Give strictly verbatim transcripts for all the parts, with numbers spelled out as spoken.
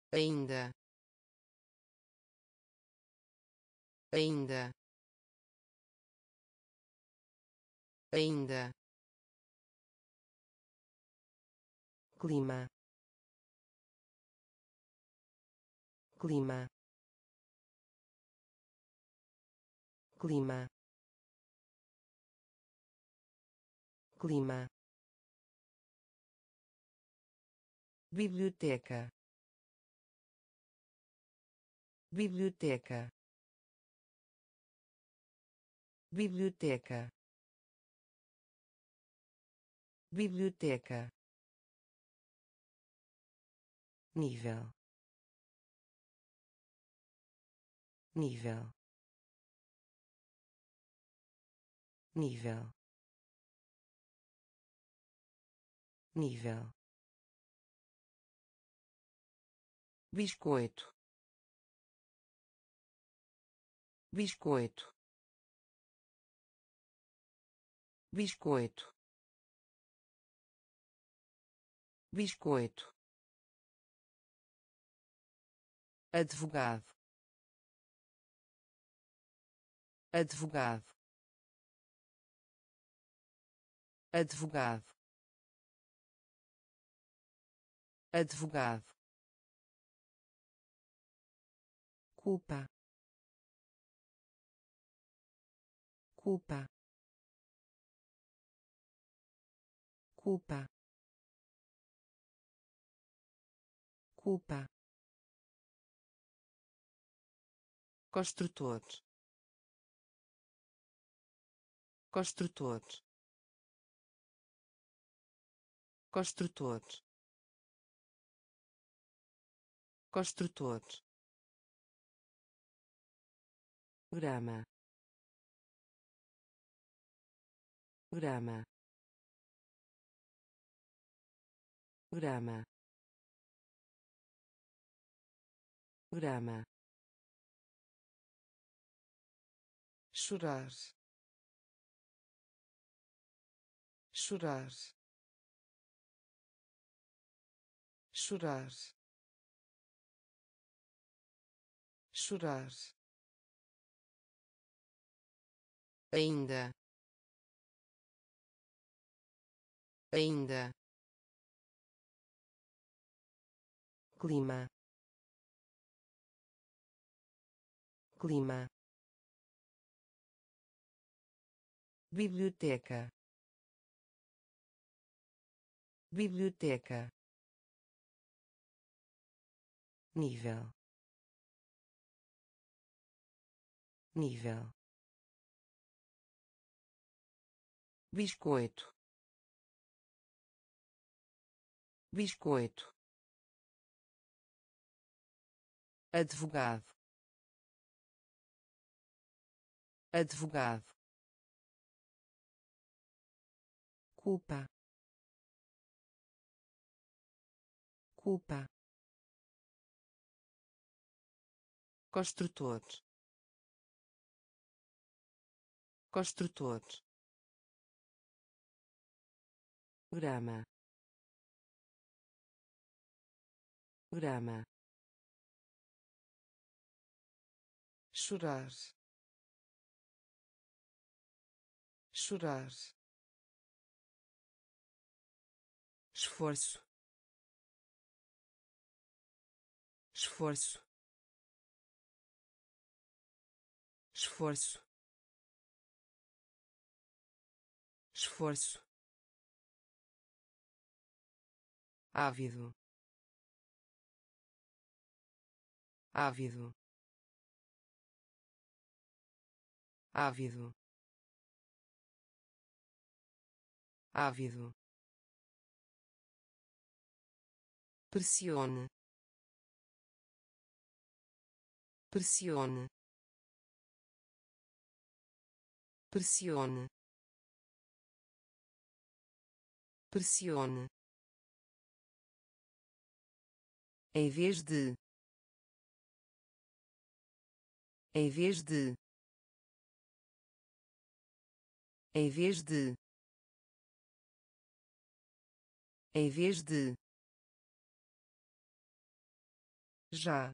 ainda, ainda, ainda, clima, clima, clima, clima, biblioteca, biblioteca, biblioteca, biblioteca, nível, nível, nível, nível, biscoito, biscoito, biscoito, biscoito, advogado, advogado, advogado, advogado, culpa, culpa, culpa, culpa, construtor, construtor, construtor, construtor, grama, grama, grama, grama, chorar, chorar, chorar, chorar, ainda, ainda, clima, clima, biblioteca, biblioteca, nível, nível, biscoito, biscoito, advogado, advogado, culpa, culpa, construtor, construtor, grama, grama, chorar, chorar, esforço, esforço, esforço, esforço, ávido, ávido, ávido, ávido, pressione, pressione, pressione, pressione, em vez de, em vez de, em vez de, em vez de, já,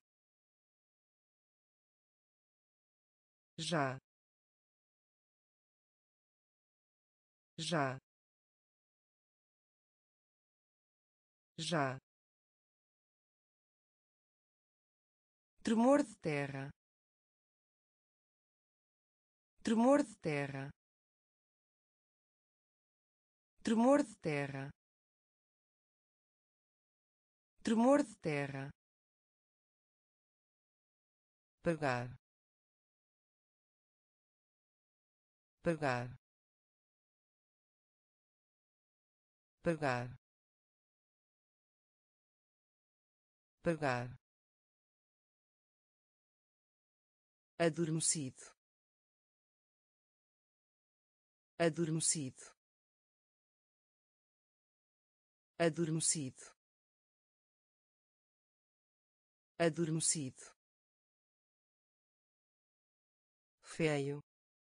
já, já, já, tremor de terra, tremor de terra, tremor de terra, tremor de terra, pagar, pagar, pagar, pagar, adormecido, adormecido, adormecido, adormecido, feio,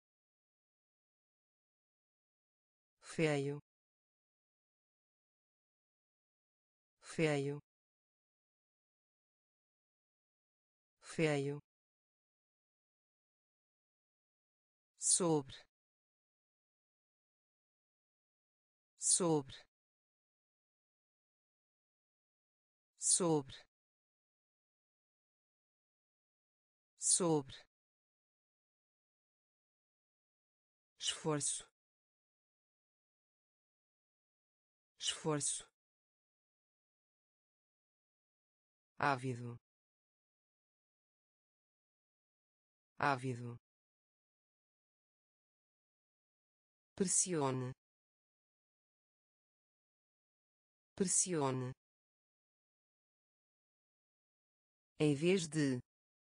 feio, feio, feio, sobre, sobre, sobre, sobre, esforço, esforço, ávido, ávido, pressione, pressione, em vez de,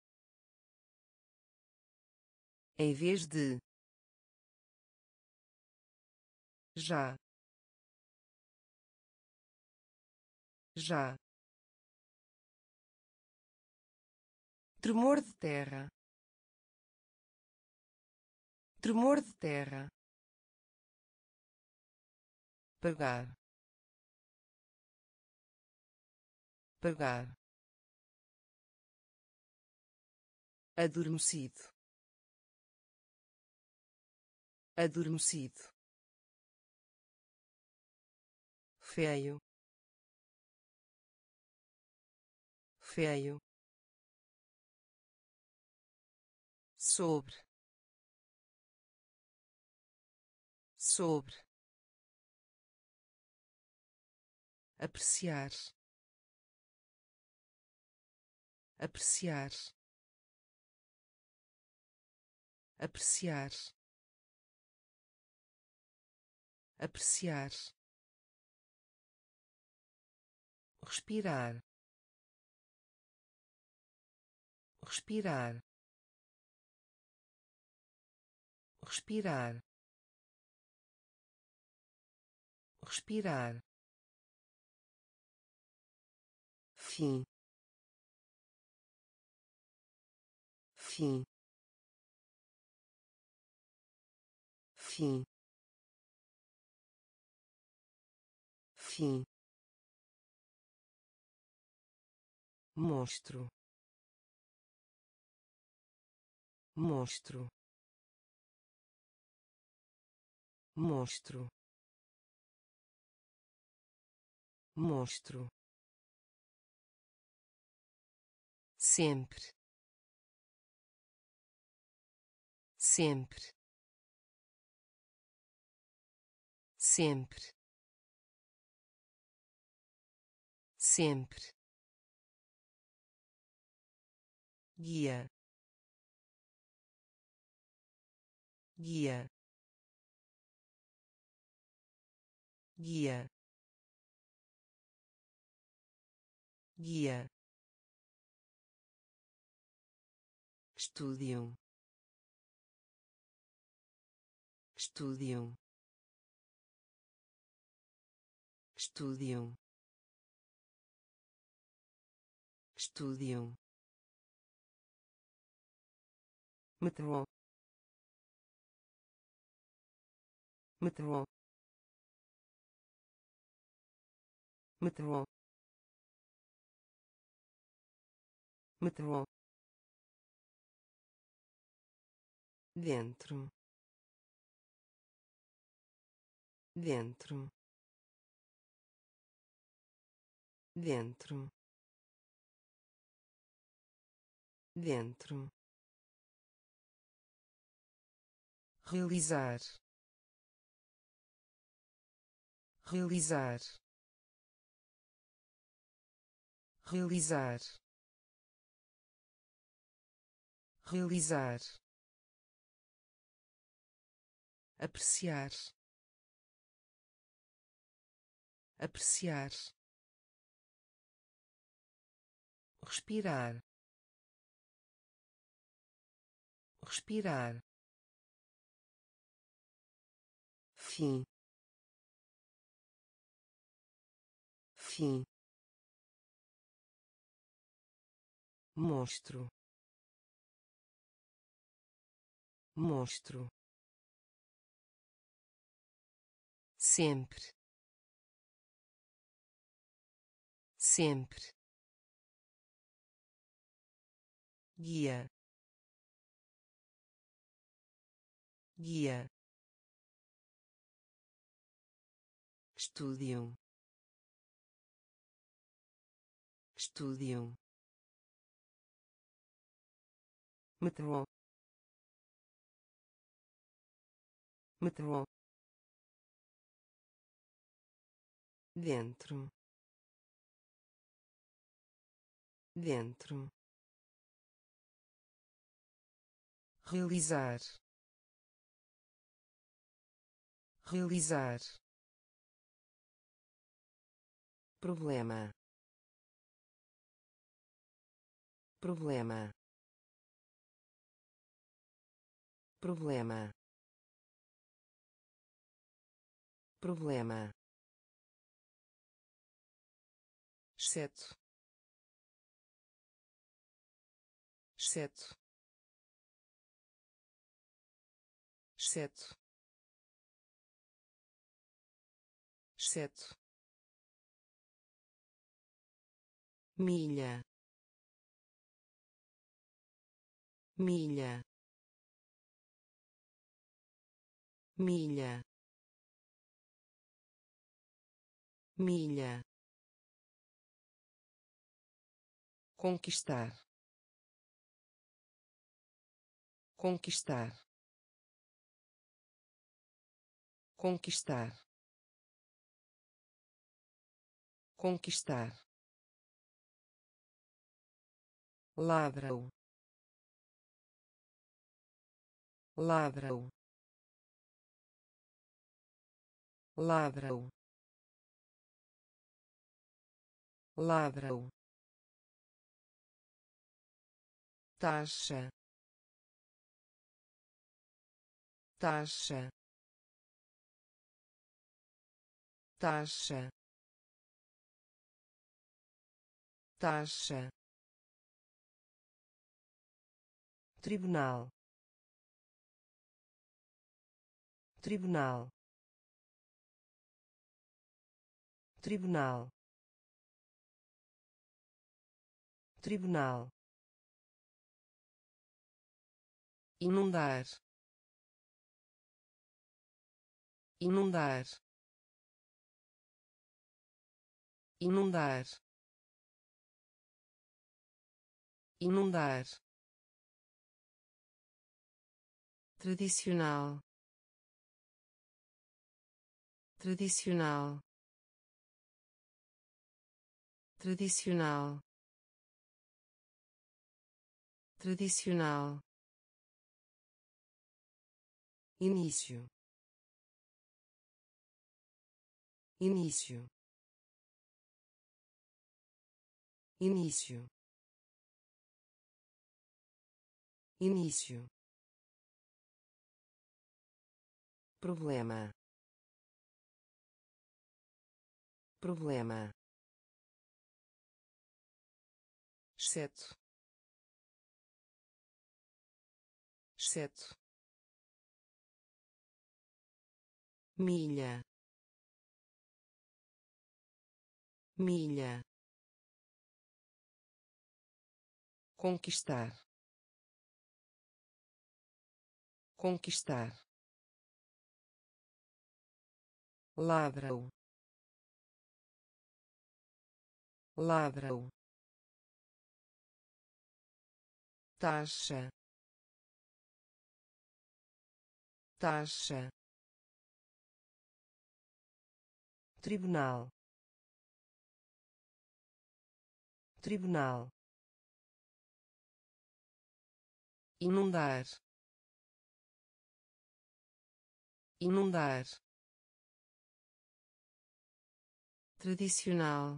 em vez de, já, já, tremor de terra, tremor de terra, pagar, pagar, adormecido, adormecido, feio, feio, sobre, sobre, apreciar, apreciar, apreciar, apreciar, respirar, respirar, respirar, respirar, fim, fim, fim, fim, monstro, monstro, monstro, monstro, sempre, sempre, sempre, sempre, guia, guia, guia, guia, estúdio, estúdio, estúdio, estúdio, metrô, metrô, metrô, metrô, dentro, dentro, dentro, dentro, realizar, realizar, realizar, realizar, apreciar, apreciar, respirar, respirar, fim, fim, monstro, monstro, sempre, sempre, guia, guia, estúdio, estúdio, metrô, metrô, dentro, dentro, realizar, realizar, problema, problema, problema, problema, exceto, exceto, exceto, exceto, milha, milha, milha, milha, conquistar, conquistar, conquistar, conquistar, ladrão, ladrão, ladrão, ladrão, taxa, taxa, taxa, taxa, tribunal, tribunal, tribunal, tribunal, inundar, inundar, inundar, inundar, tradicional, tradicional, tradicional, tradicional, início, início, início, início, problema, problema, exceto, exceto, milha, milha, conquistar, conquistar, ladrão, ladrão, taxa, taxa, tribunal, tribunal, inundar, inundar, tradicional,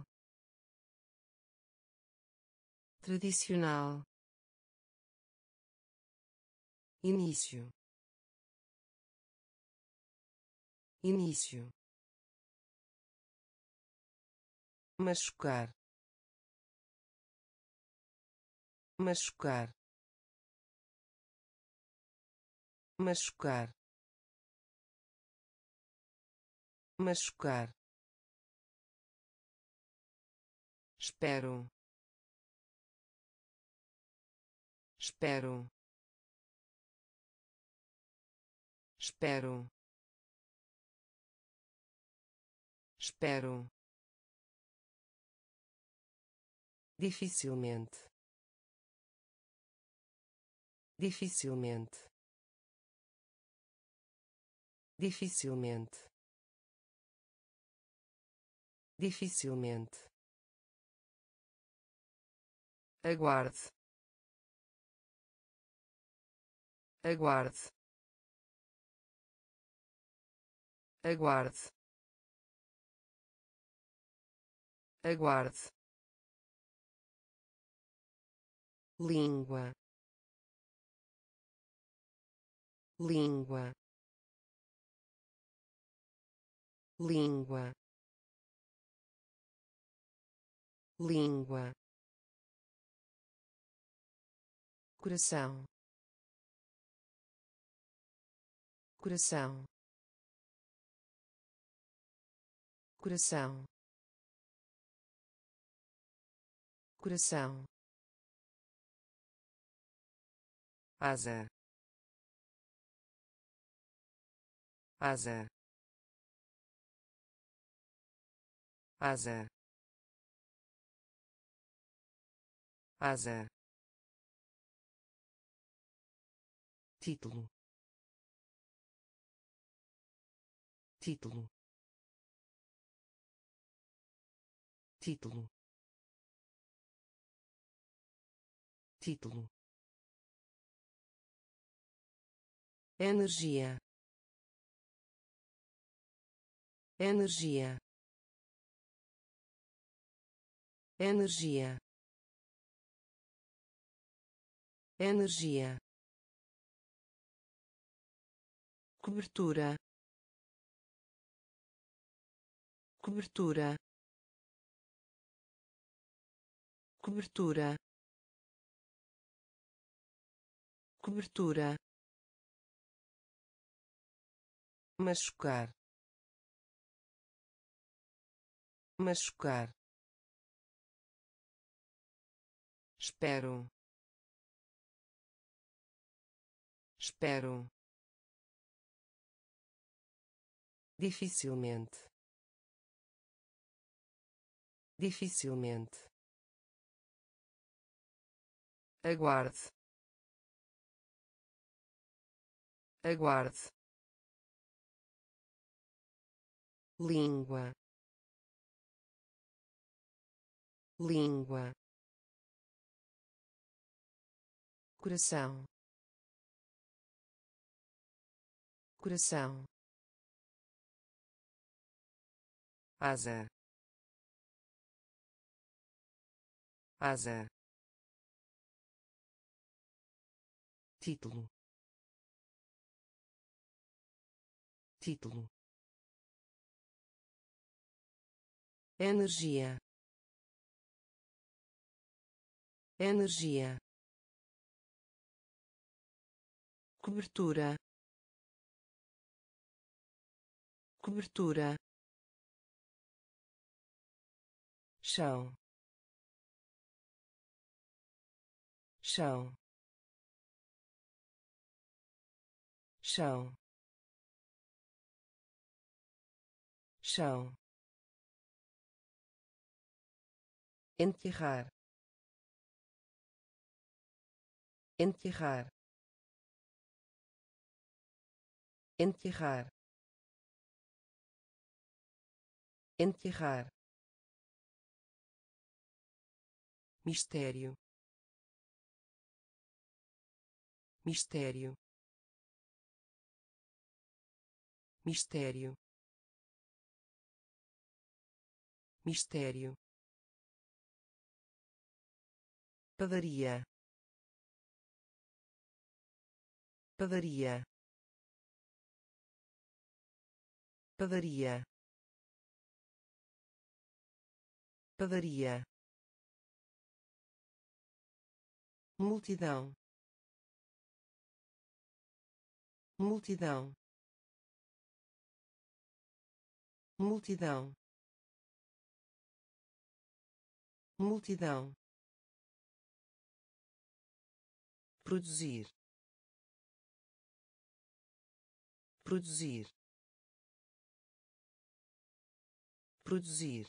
tradicional, início, início, machucar, machucar, machucar, machucar, espero, espero, espero, espero, dificilmente, dificilmente, dificilmente, dificilmente, aguarde, aguarde, aguarde, aguarde, língua, língua, língua, língua, coração, coração, coração, coração, asa, asa, asa, asa, título, título, título, título, energia, energia, energia, energia, cobertura, cobertura, cobertura, cobertura, machucar, machucar, espero, espero, dificilmente, dificilmente, aguarde, aguarde, língua, língua, coração, coração, asa, asa, título, título, energia, energia, cobertura, cobertura, chão, chão, chão, chão, enterrar, enterrar, enterrar, enterrar, mistério, mistério, mistério, mistério, padaria, padaria, padaria, padaria, multidão, multidão, multidão, multidão, produzir, produzir, produzir,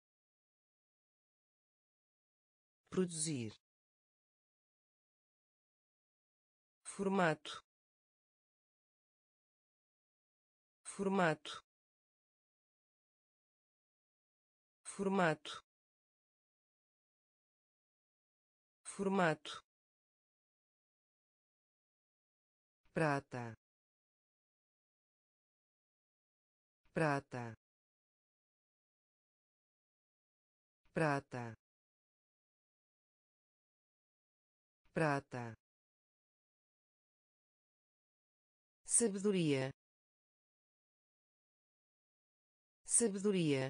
produzir, formato, formato, formato, formato, prata, prata, prata, prata, sabedoria, sabedoria,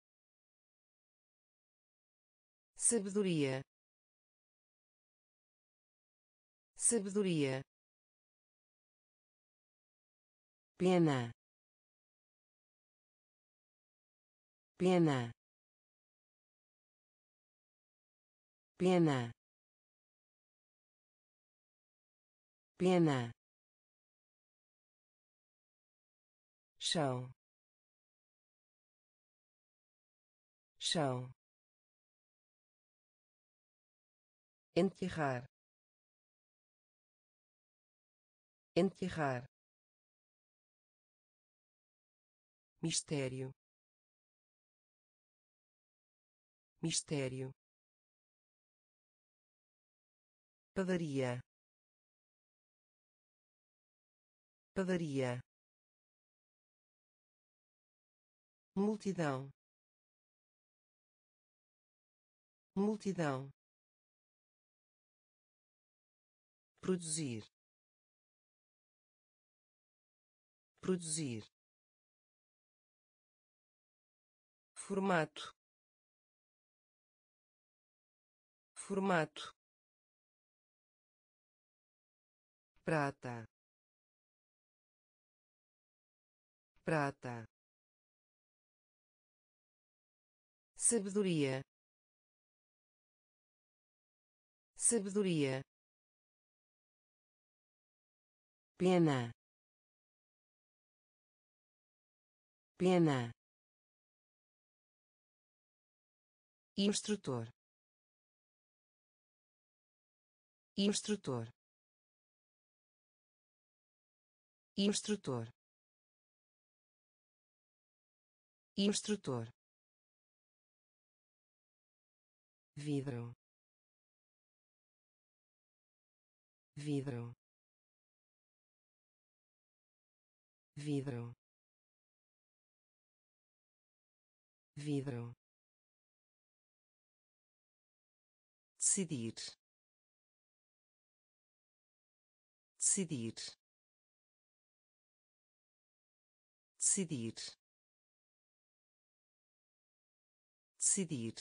sabedoria, sabedoria, pena, pena, pena, pena, chão, chão, enterrar, enterrar, mistério, mistério, padaria, padaria, multidão, multidão, produzir, produzir, formato, formato, prata, prata, sabedoria, sabedoria, pena, pena, instrutor, instrutor, instrutor, instrutor, vidro, vidro, vidro, vidro, decidir, decidir, decidir, decidir,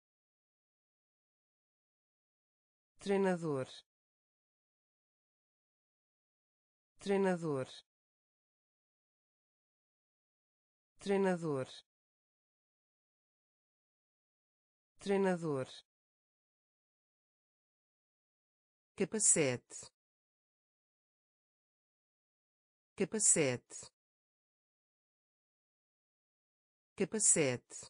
treinador, treinador, treinador, treinador, capacete, capacete, capacete,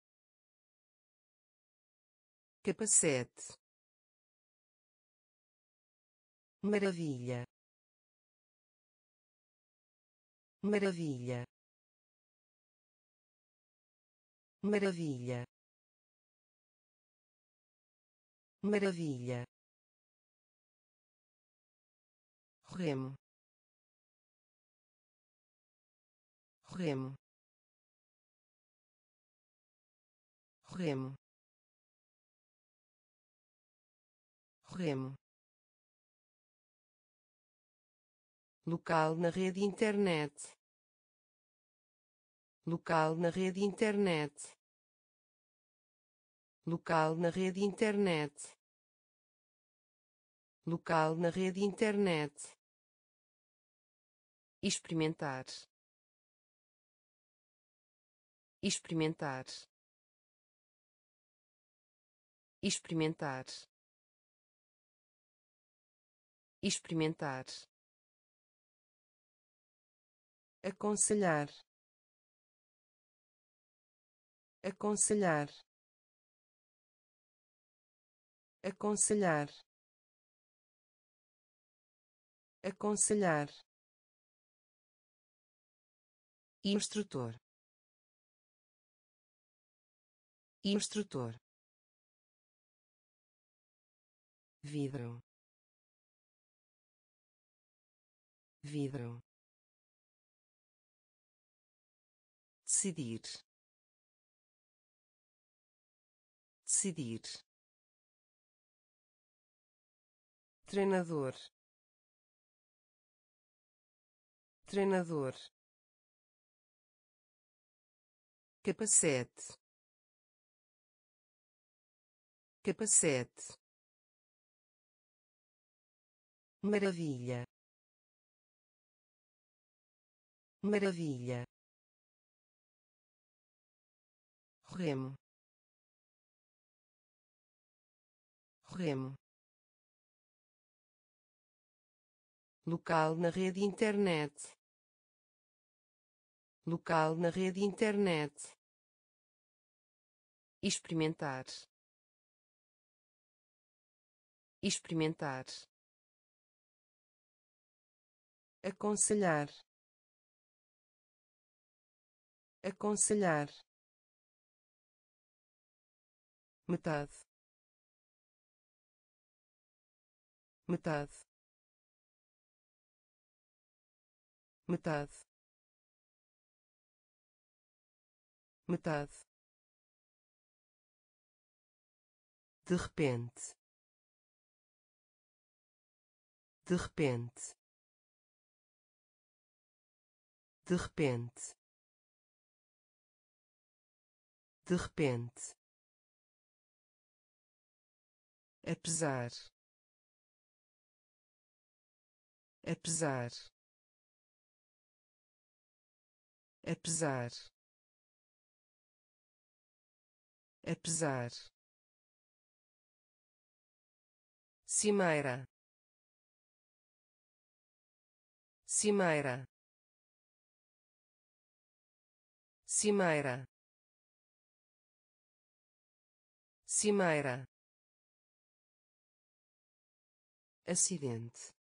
capacete, maravilha, maravilha, maravilha, maravilha, remo, remo, remo, remo, local na rede internet, local na rede internet, local na rede internet, local na rede internet, experimentar, experimentar, experimentar, experimentar, aconselhar, aconselhar, aconselhar, aconselhar, instrutor, instrutor, vidro, vidro, decidir, decidir, treinador, treinador, capacete, capacete, maravilha, maravilha, remo, remo, local na rede internet, local na rede internet, experimentar, experimentar, aconselhar, aconselhar, metade, metade, metade, metade, de repente, de repente, de repente, de repente, apesar, apesar, apesar, apesar, cimeira, cimeira, cimeira, cimeira, acidente,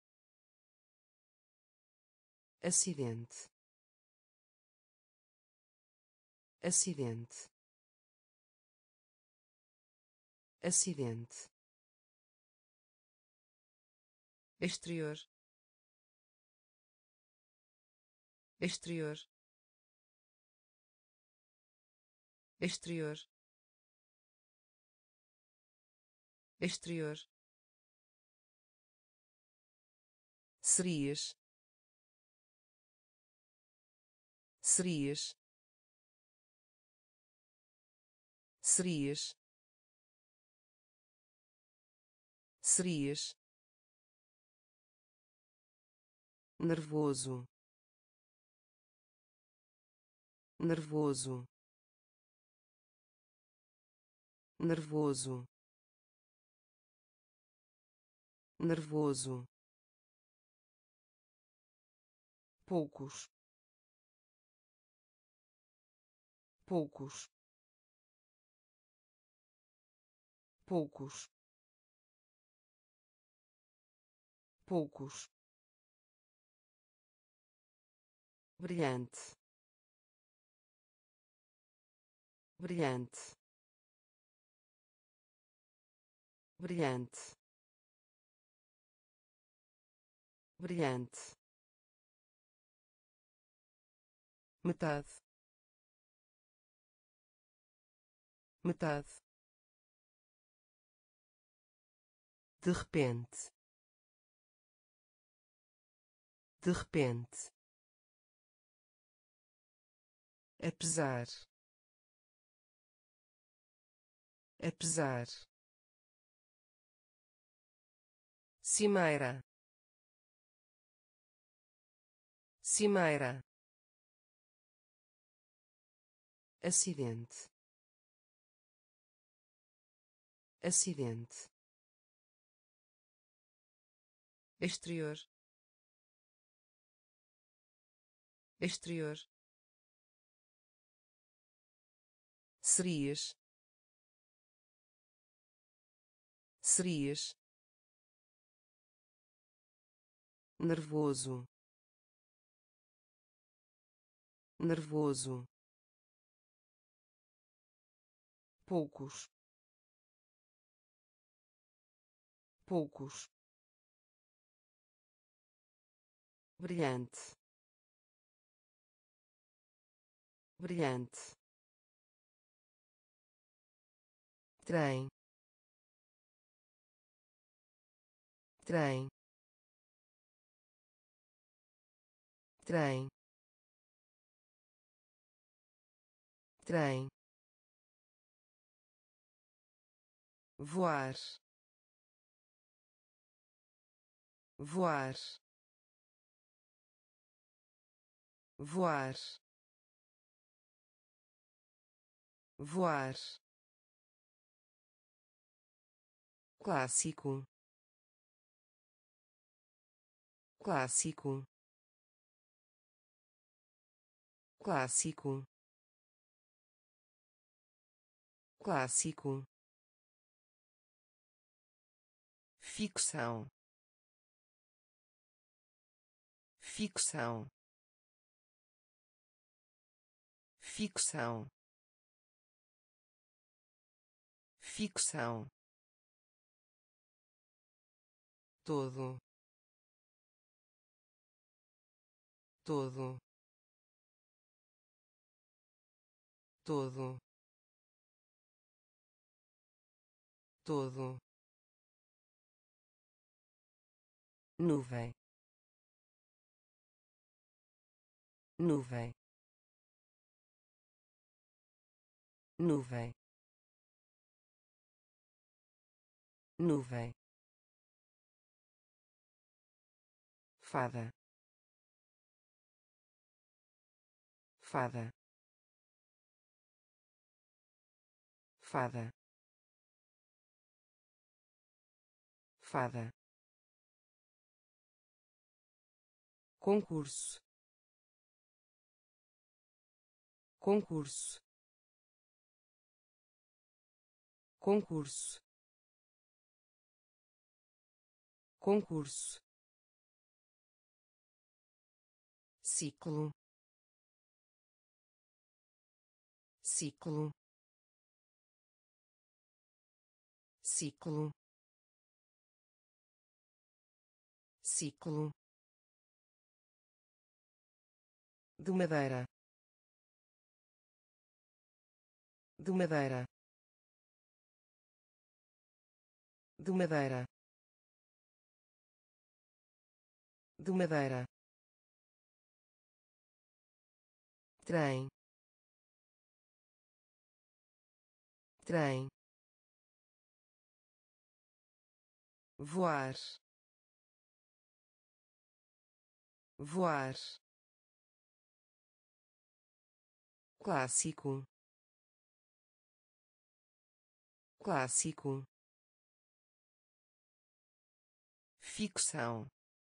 acidente, acidente, acidente, exterior, exterior, exterior, exterior, serias, serias, serias, serias, nervoso, nervoso, nervoso, nervoso, poucos, poucos, poucos, poucos, brilhante, brilhante, brilhante, brilhante, metade, metade, de repente, de repente, apesar, apesar, cimeira, cimeira, acidente, acidente, exterior, exterior, serias, serias, nervoso, nervoso, poucos, poucos, brilhante, brilhante, trem, trem, trem, trem, voar, voar, voar, voar, clássico, clássico, clássico, clássico, ficção, ficção, ficção, ficção, todo, todo, todo, todo, nuvem, nuvem, nuvem, nuvem, fada, fada, fada, fada, concurso, concurso, concurso, concurso, ciclo, ciclo, ciclo, ciclo, de madeira, de madeira, de madeira, de madeira, trem, trem, voar, voar, clássico, clássico, ficção,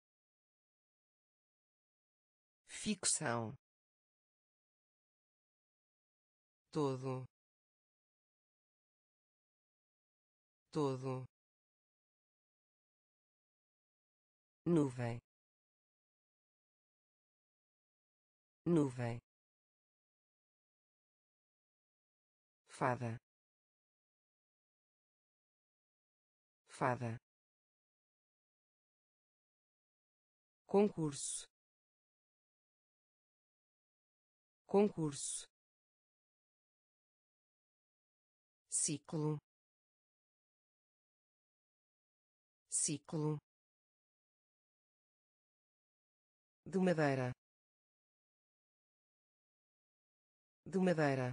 ficção, todo, todo, nuvem, nuvem, fada, fada, concurso, concurso, ciclo, ciclo, de madeira, de madeira,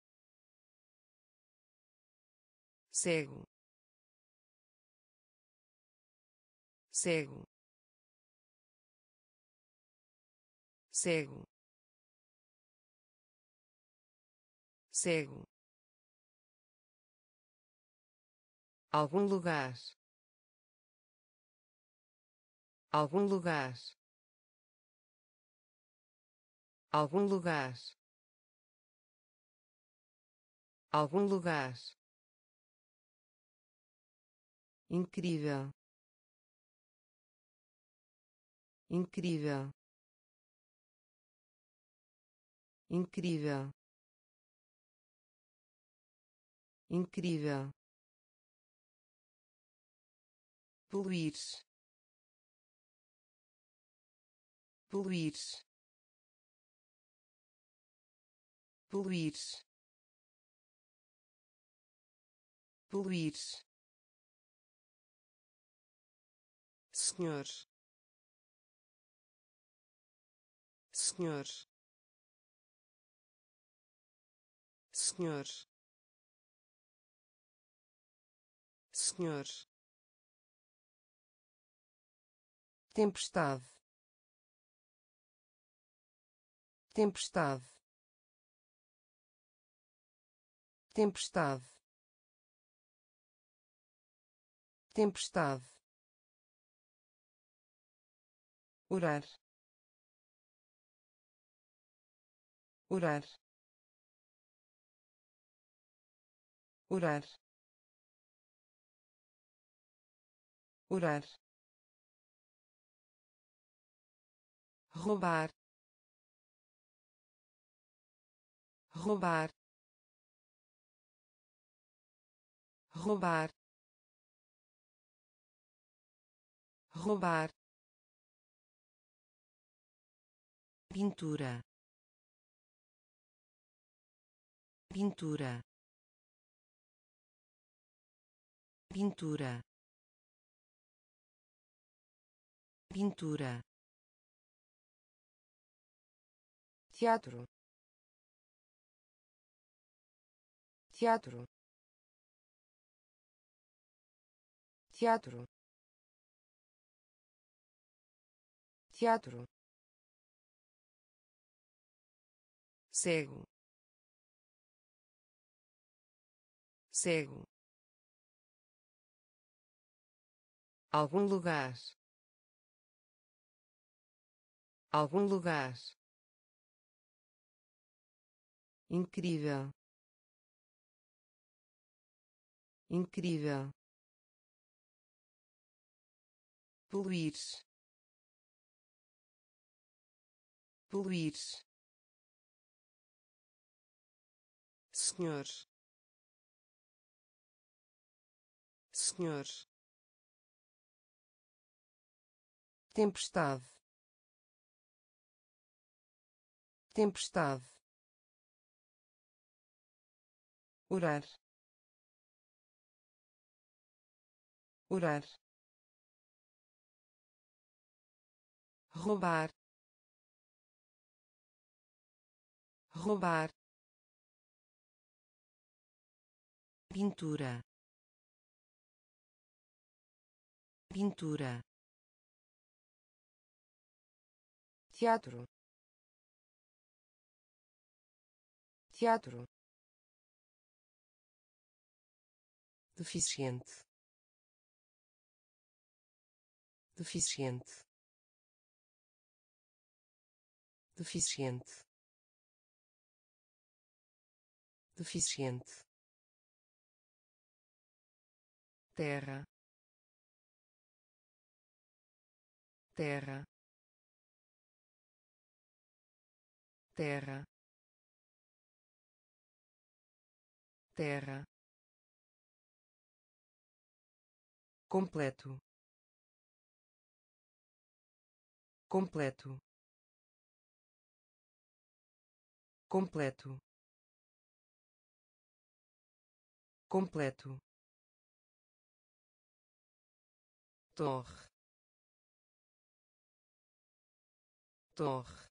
cego, cego, cego, cego, algum lugar, algum lugar, algum lugar, algum lugar, incrível, incrível, incrível, incrível, poluir, poluir, poluir, poluir, senhor, senhor, senhor, senhor, tempestade, tempestade, tempestade, tempestade, orar, orar, orar, orar, roubar, roubar, roubar, roubar, pintura, pintura, pintura, pintura, teatro, teatro, teatro, teatro, cego, cego, algum lugar, algum lugar, incrível, incrível, poluir, poluir, senhor, senhor, tempestade, tempestade, orar, orar, roubar, roubar, pintura, pintura, teatro, teatro, deficiente, deficiente, deficiente, deficiente, terra, terra, terra, terra, completo, completo, completo, completo, torre, torre,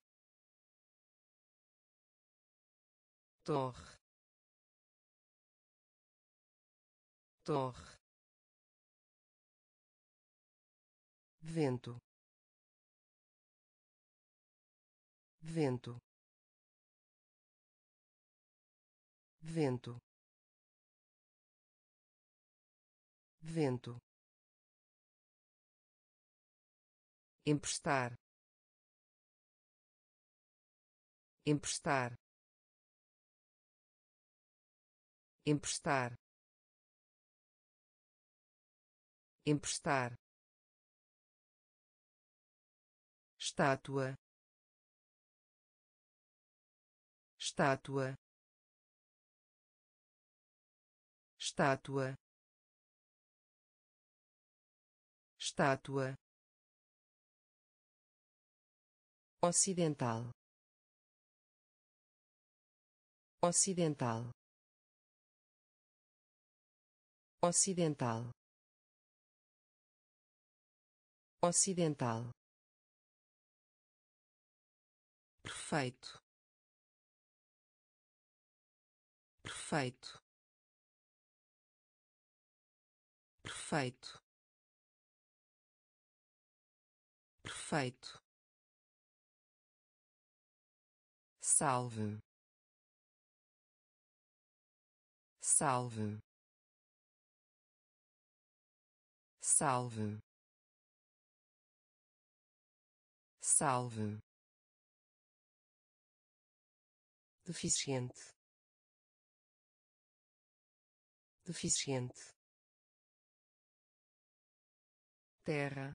torre, torre, vento, vento, vento, vento, emprestar, emprestar, emprestar, emprestar, estátua, estátua, estátua, estátua, ocidental, ocidental, ocidental, ocidental, perfeito, perfeito, perfeito, perfeito, salve, salve, salve, salve, deficiente, deficiente, terra,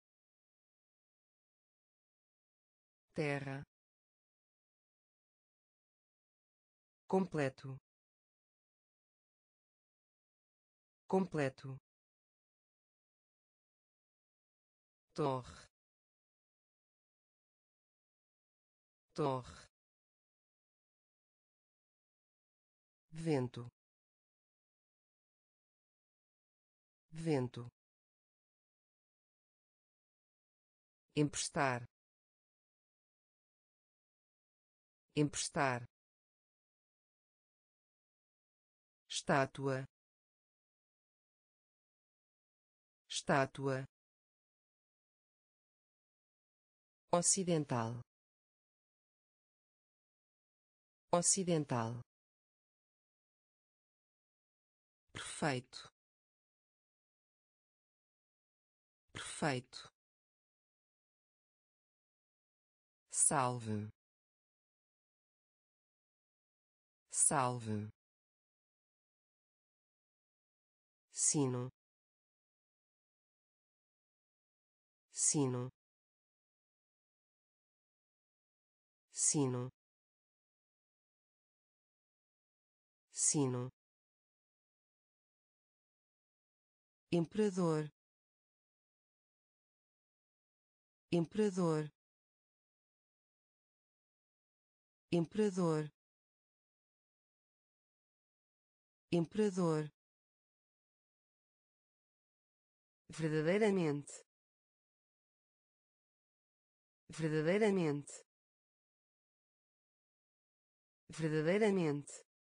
terra, completo, completo, torre, torre, vento, vento, emprestar, emprestar, estátua, estátua, ocidental, ocidental, perfeito, perfeito, salve, salve, sino, sino, sino, sino, imperador, imperador, imperador, imperador, verdadeiramente, verdadeiramente, verdadeiramente,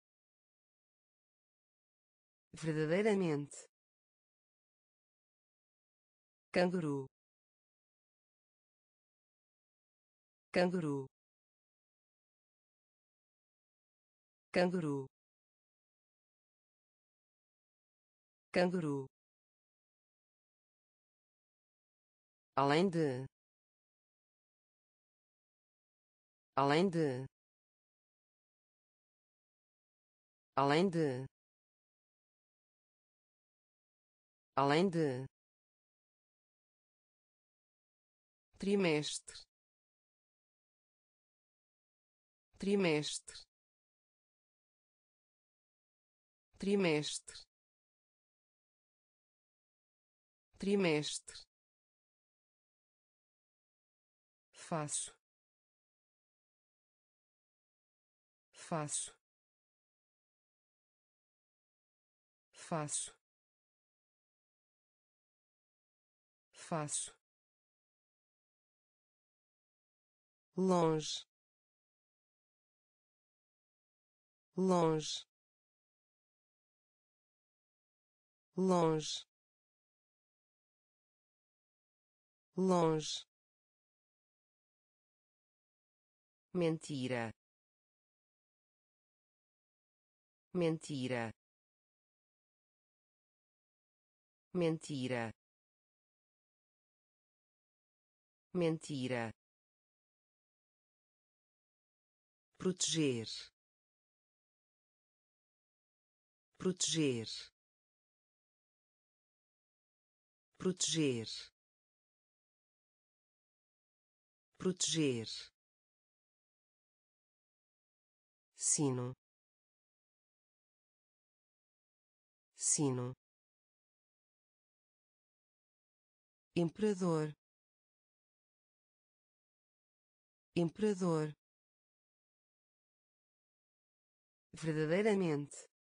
verdadeiramente, canguru, canguru, canguru, canguru, além de, além de, além de, além de, trimestre, trimestre, trimestre, trimestre, faço, faço, faço, faço, longe, longe, longe, longe, mentira, mentira, mentira, mentira, proteger, proteger, proteger, proteger, sino, sino, imperador, imperador, verdadeiramente,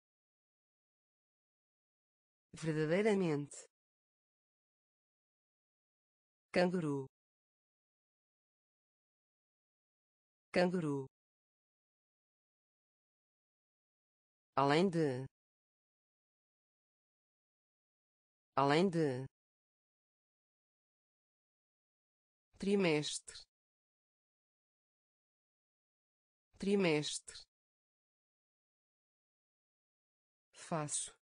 verdadeiramente, canguru, canguru, além de, além de, trimestre, trimestre, faço,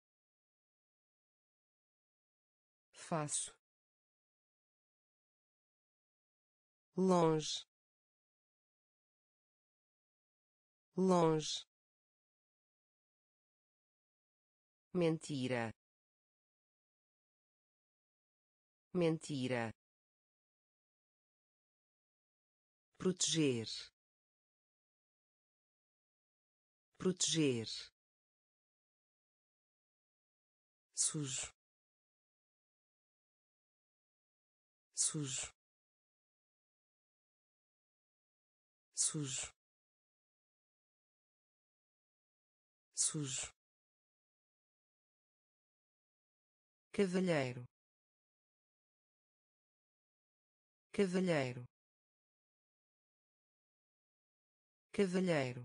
faço, longe, longe, mentira, mentira, proteger, proteger, sujo, sujo, sujo, sujo, cavalheiro, cavalheiro, cavalheiro,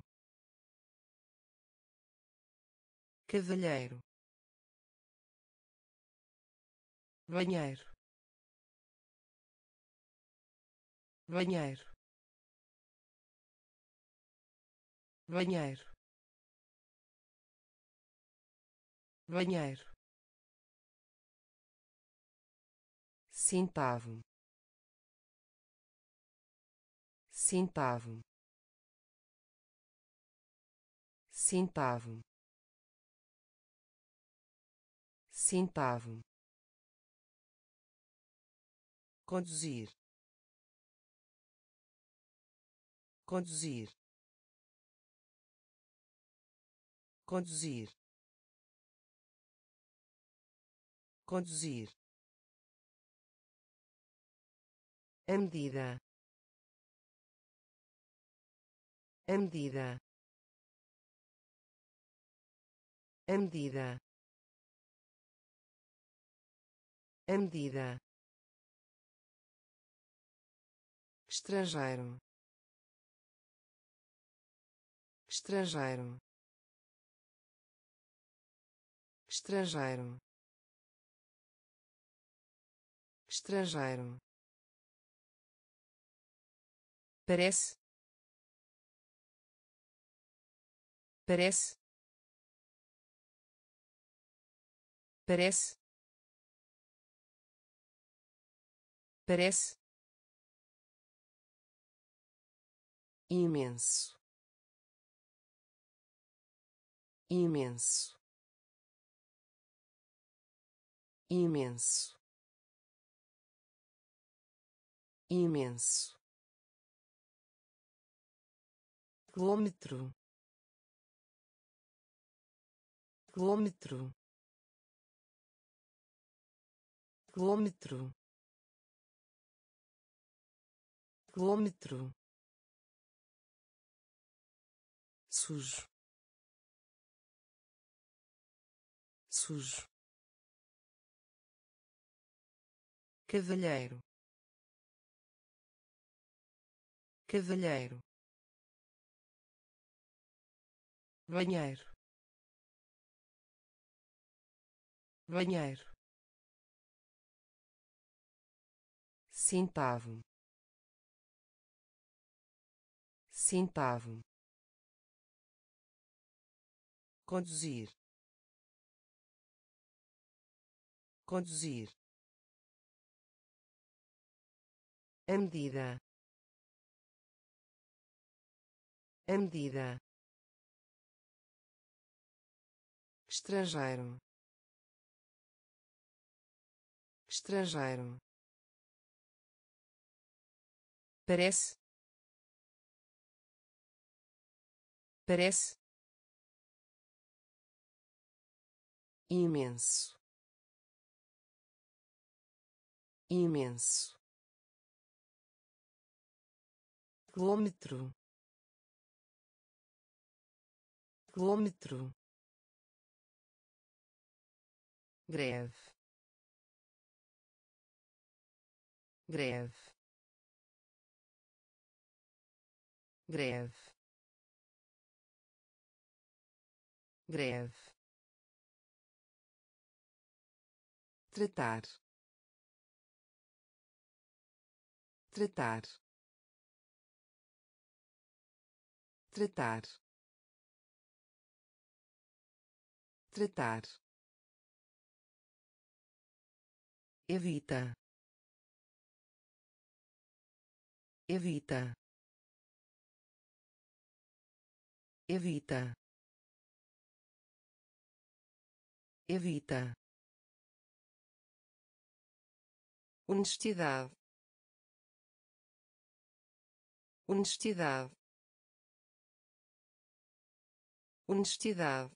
cavalheiro, banheiro, banheiro, banheiro, banheiro, centavo, centavo, centavo, centavo, conduzir, conduzir, conduzir, conduzir, a medida, a medida, a medida, a medida, estrangeiro, estrangeiro, estrangeiro, estrangeiro, parece, parece, parece, parece, imenso, imenso, imenso, imenso, quilômetro, quilômetro, quilômetro, quilômetro, sujo, sujo, cavalheiro, cavalheiro, banheiro, banheiro, centavo, centavo, conduzir, conduzir, a medida, a medida, estrangeiro, estrangeiro, parece, parece, imenso, imenso, quilômetro, quilômetro, greve, greve, greve, greve, tratar, tratar, tratar, tratar, evita, evita, evita, evita, honestidade, honestidade, honestidade,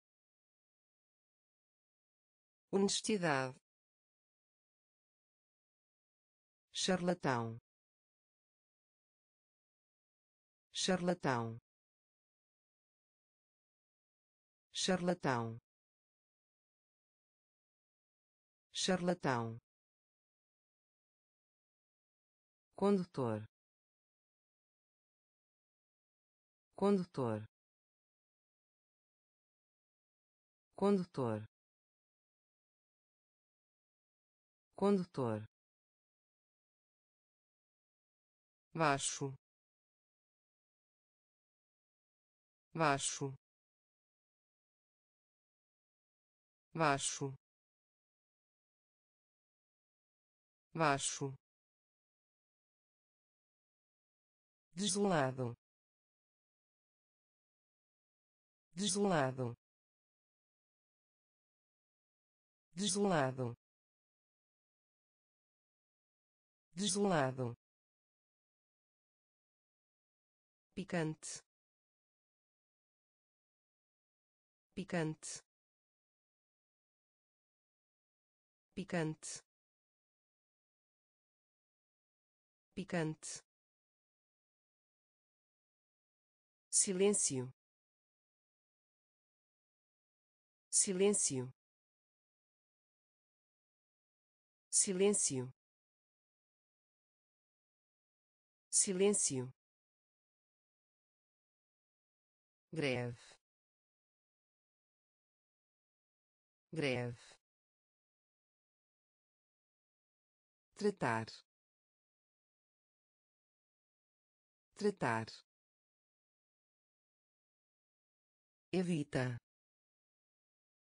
honestidade, charlatão, charlatão, charlatão, charlatão, condutor, condutor, condutor, condutor, baixo, baixo, baixo, baixo, desolado, desolado, desolado, desolado, picante, picante, picante, picante, silêncio, silêncio, silêncio, silêncio, greve, greve, tratar, tratar, evita,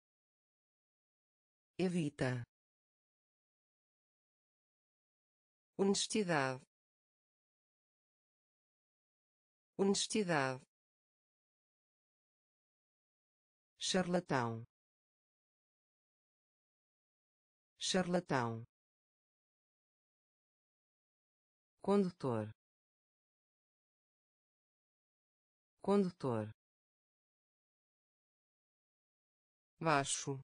evita, honestidade, honestidade, charlatão, charlatão, condutor, condutor, baixo,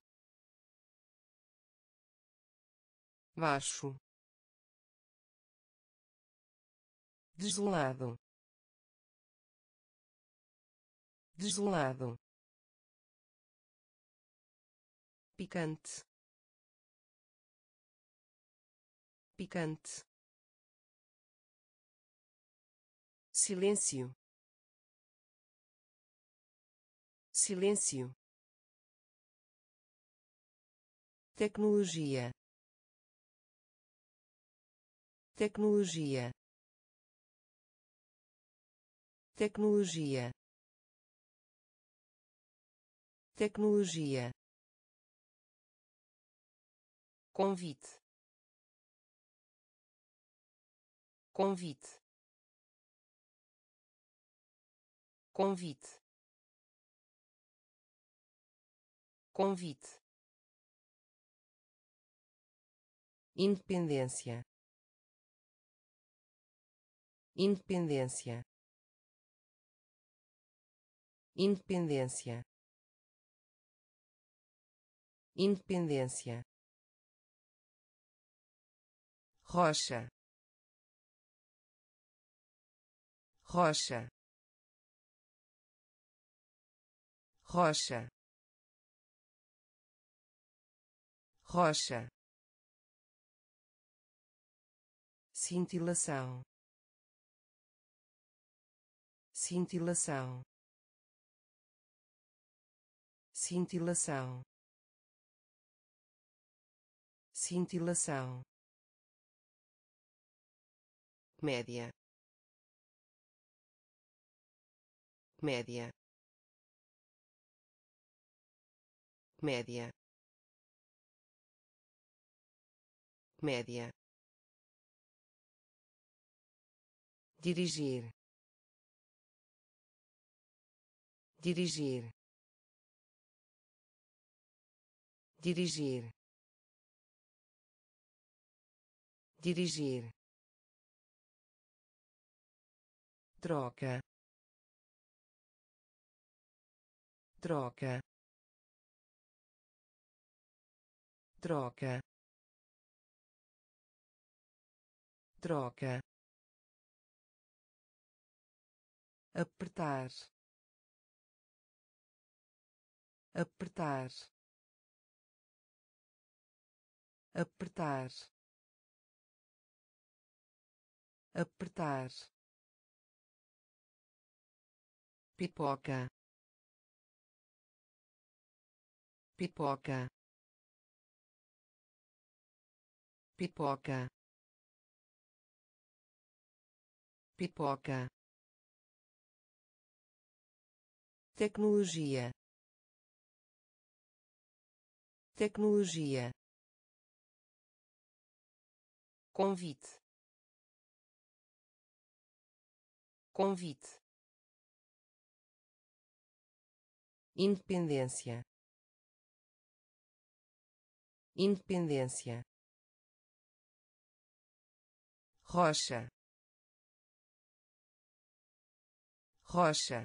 baixo, desolado, desolado, picante, picante, silêncio, silêncio, tecnologia, tecnologia, tecnologia, tecnologia, convite, convite, convite, convite, independência, independência, independência, independência, rocha, rocha, rocha, rocha, cintilação, cintilação, cintilação, cintilação, média, média, média, média, dirigir, dirigir, dirigir, dirigir, troca, troca, troca, troca, apertar, apertar, apertar, apertar, pipoca, pipoca, pipoca, pipoca, tecnologia, tecnologia, convite, convite, independência, independência, rocha, rocha,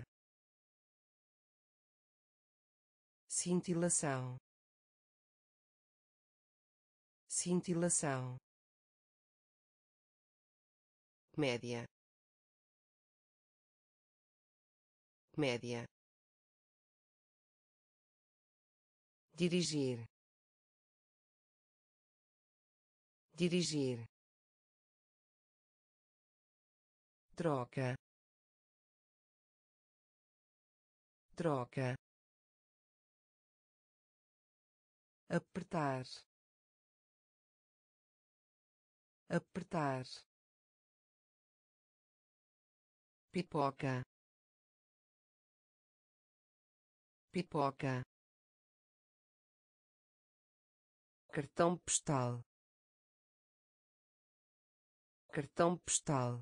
cintilação, cintilação, média, média, dirigir, dirigir, troca, troca, apertar, apertar, pipoca, pipoca, cartão postal, cartão postal,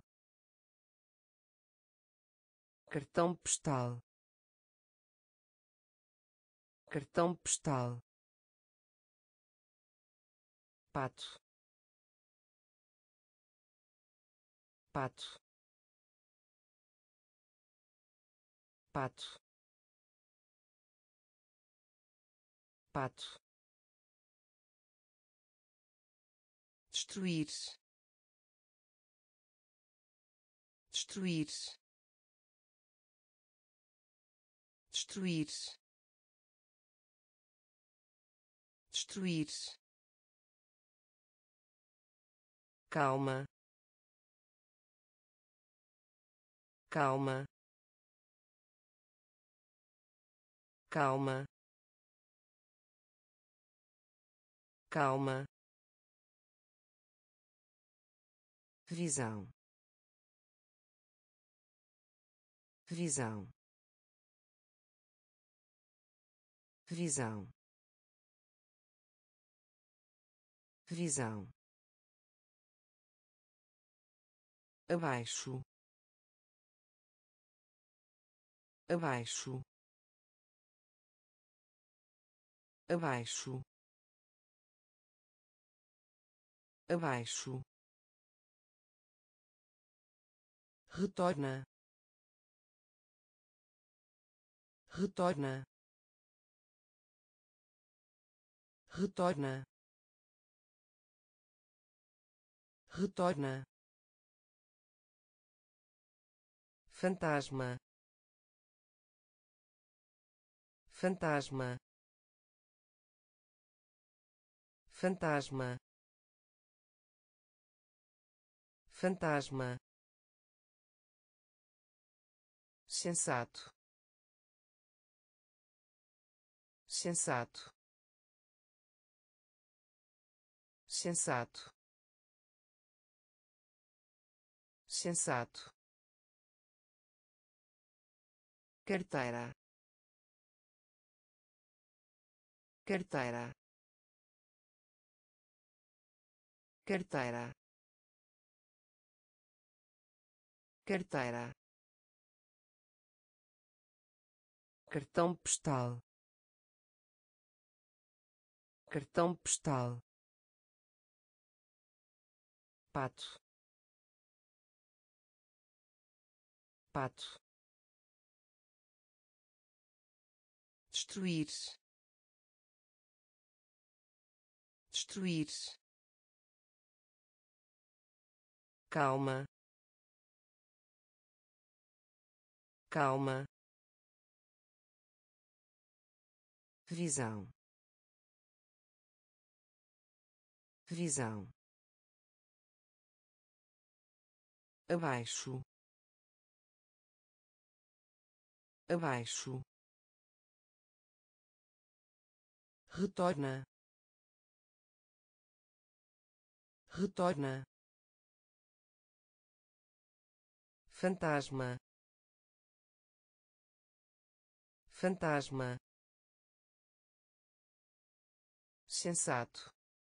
cartão postal, cartão postal, pato, pato, pato, pato, destruir, destruir, destruir, destruir, calma, calma, calma, calma, visão, visão, visão, visão, abaixo, abaixo, abaixo, abaixo, retorna, retorna, retorna, retorna, fantasma, fantasma, fantasma, fantasma, sensato, sensato, sensato, sensato, carteira, carteira, carteira, carteira, cartão postal, cartão postal, pato, pato, destruir, destruir, calma, calma, visão, visão, abaixo, abaixo, retorna, retorna, fantasma, fantasma, sensato,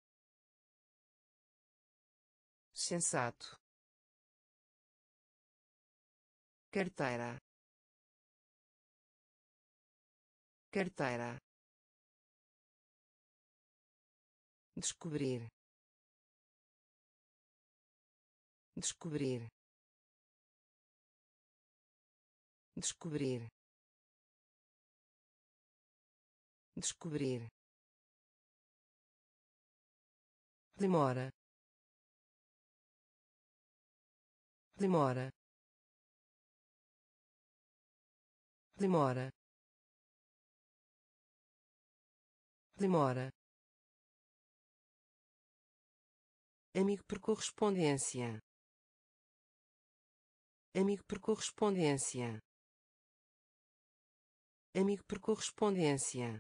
sensato, carteira, carteira, descobrir, descobrir, descobrir, descobrir, demora, demora, demora, demora, amigo por correspondência, amigo por correspondência, amigo por correspondência,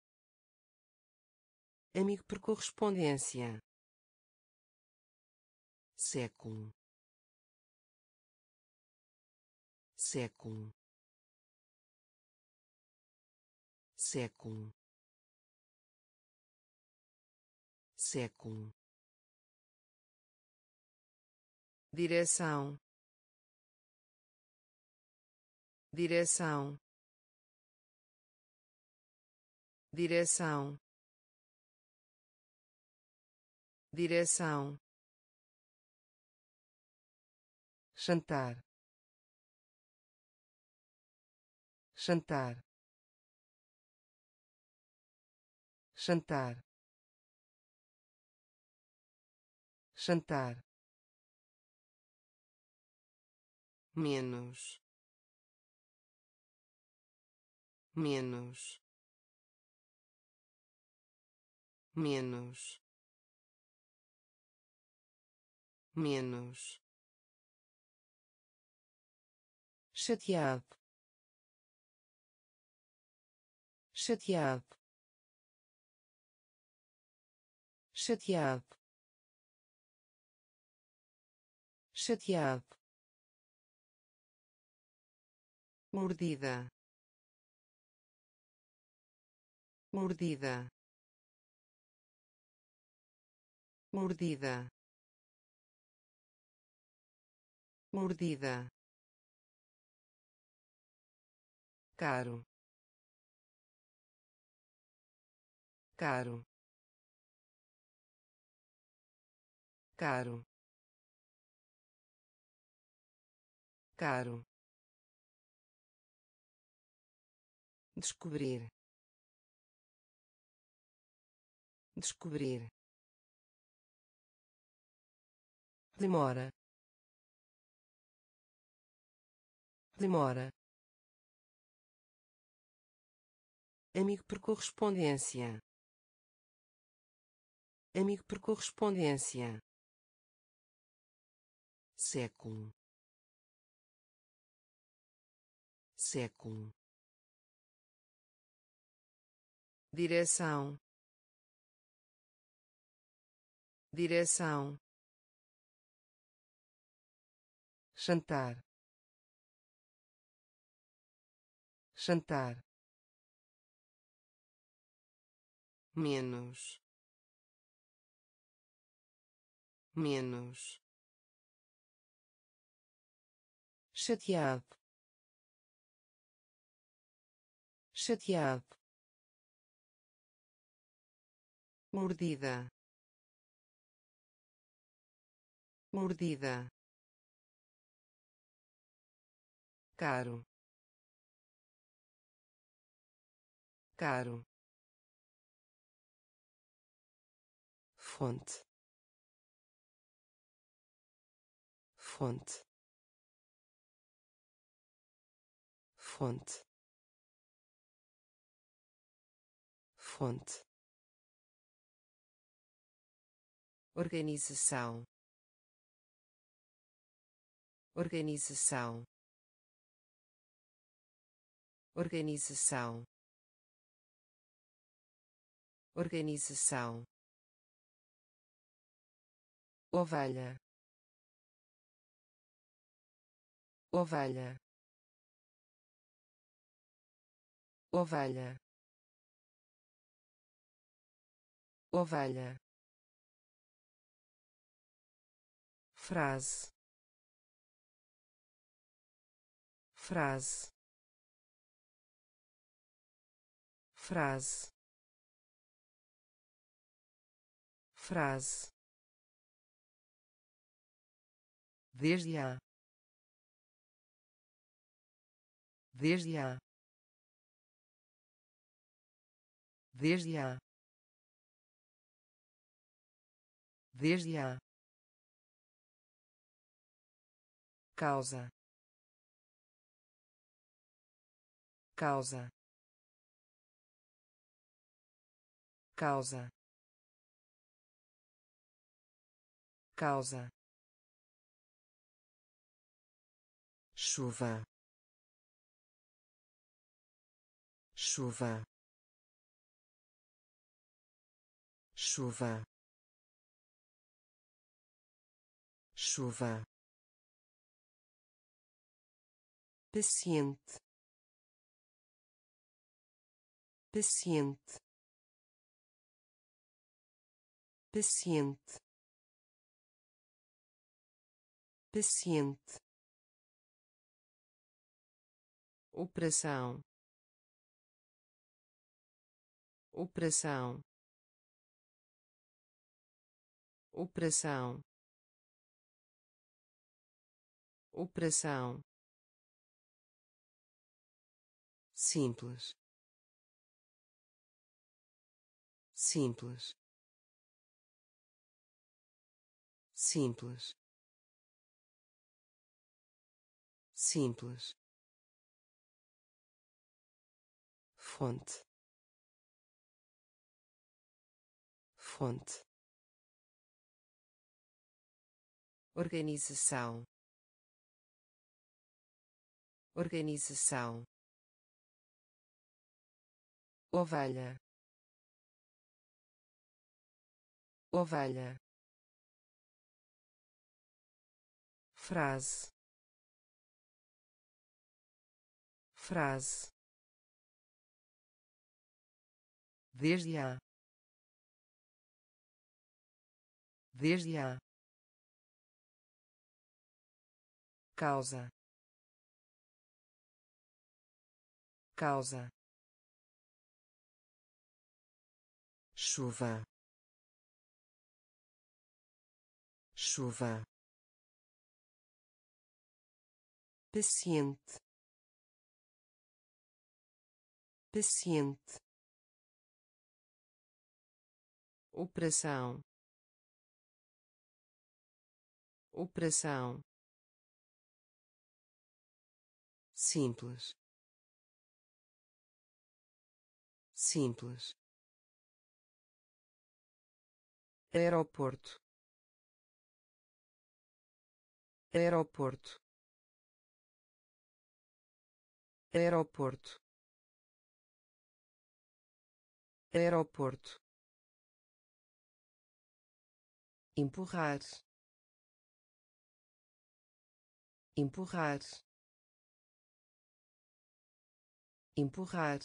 amigo por correspondência, século, século, século, século, direção, direção, direção, direção, jantar, jantar, jantar, jantar, menos, menos, menos, menos, chateado, chateado, chateado, chateado, mordida, mordida, mordida, mordida, caro, caro, caro, caro, descobrir, descobrir, demora, demora, amigo por correspondência, amigo por correspondência, século, século, direção, direção, jantar, jantar, menos, menos, chateado, chateado, mordida, mordida, caro, caro, fonte, fonte, fonte, fonte, organização, organização, organização, organização, ovelha, ovelha, ovelha, ovelha, frase, frase, frase, frase, desde a, desde a, desde a, desde a, causa, causa, causa, causa, chuva, chuva, chuva, chuva, paciente, paciente, paciente, paciente, operação, operação, operação, operação, simples, simples, simples, simples, fonte, fonte, organização, organização, ovelha, ovelha, frase, frase, desde a, desde a, causa, causa, chuva, chuva, paciente, paciente, operação, operação, simples, simples, aeroporto, aeroporto, aeroporto, aeroporto, empurrar, empurrar, empurrar,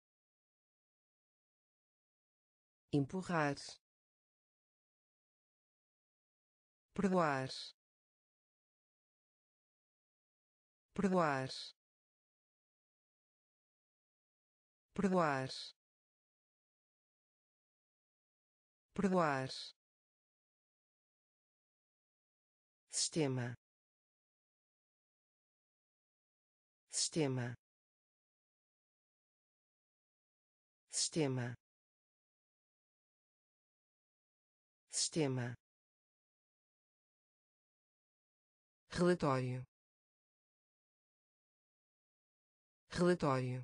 empurrar, perdoar, perdoar, perdoar, perdoar, sistema, sistema, sistema, sistema, relatório, relatório,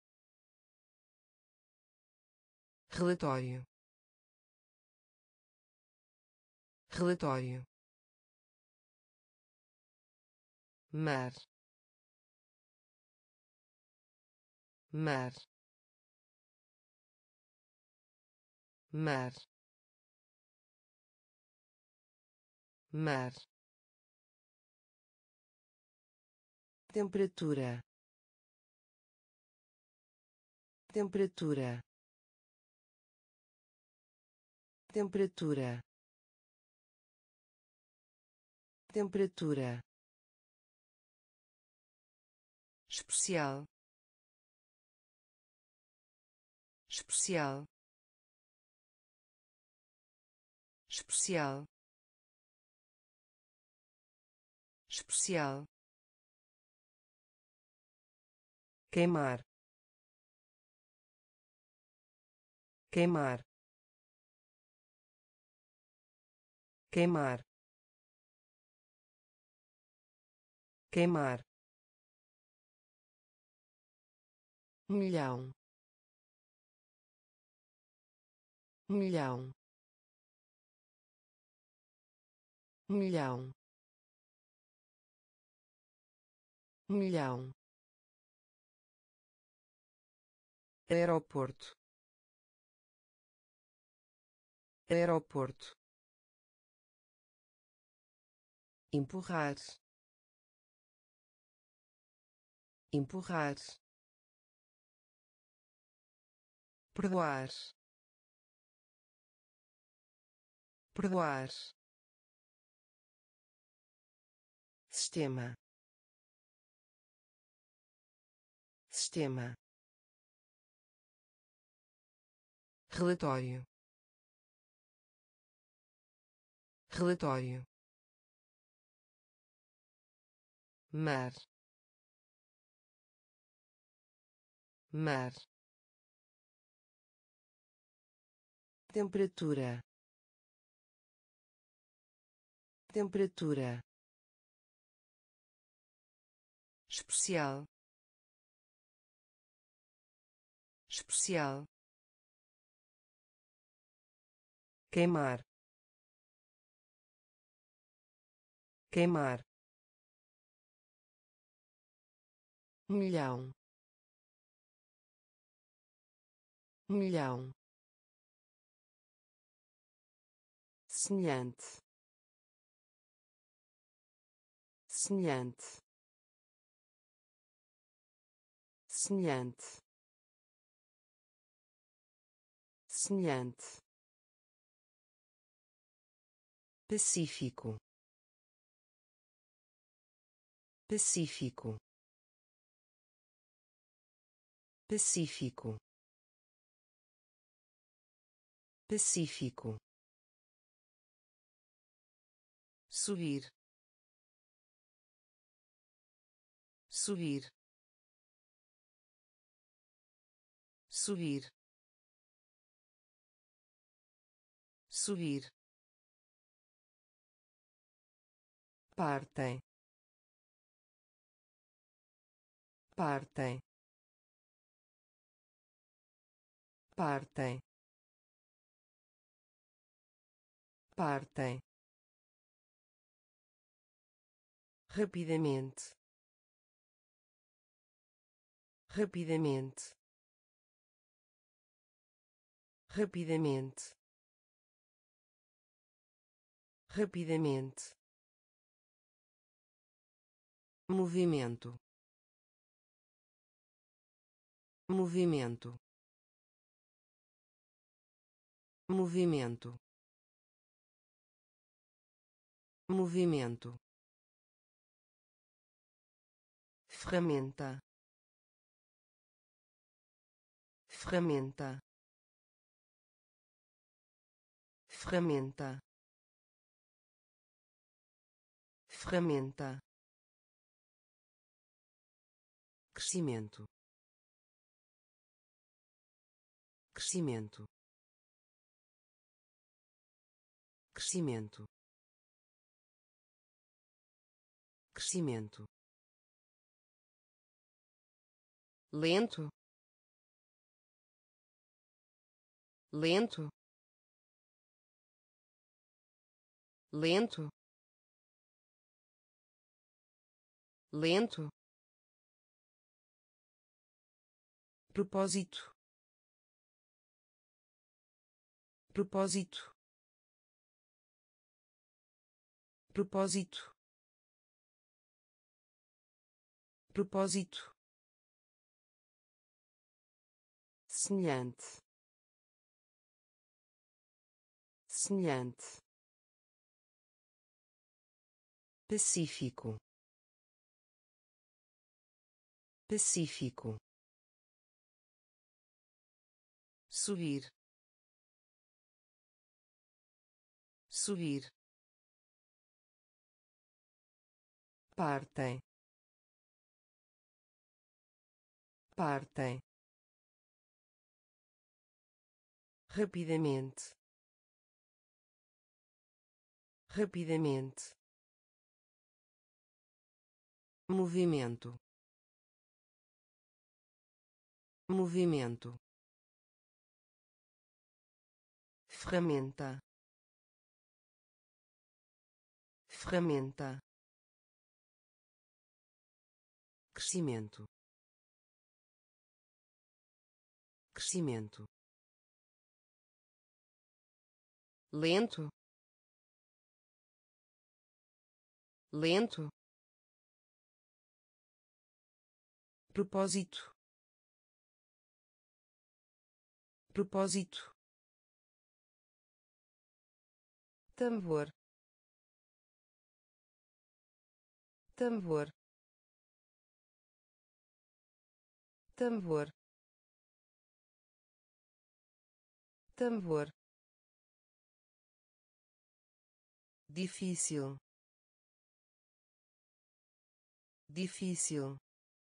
relatório, relatório, mar, mar, mar, mar, temperatura, temperatura, temperatura, temperatura, especial, especial, especial, especial, queimar, queimar, queimar, queimar, milhão, milhão, milhão, milhão, aeroporto, aeroporto, empurrar, empurrar, perdoar, perdoar, sistema, sistema, relatório, relatório, mar, mar, temperatura, temperatura, especial, especial, queimar, queimar, milhão, milhão, semelhante, semelhante, semelhante, semelhante, pacífico, pacífico, pacífico, pacífico, subir, subir, subir, subir, partem, partem, partem, partem, rapidamente, rapidamente, rapidamente, rapidamente, movimento, movimento, movimento, movimento, ferramenta, ferramenta, ferramenta, ferramenta, crescimento, crescimento, crescimento, crescimento, lento, lento, lento, lento, propósito, propósito, propósito, propósito, semelhante, semelhante, pacífico, pacífico, subir, subir, partem, partem, rapidamente, rapidamente, movimento, movimento, ferramenta, ferramenta, crescimento, crescimento, lento, lento, propósito, propósito, tambor, tambor, tambor, tambor, difícil, difícil,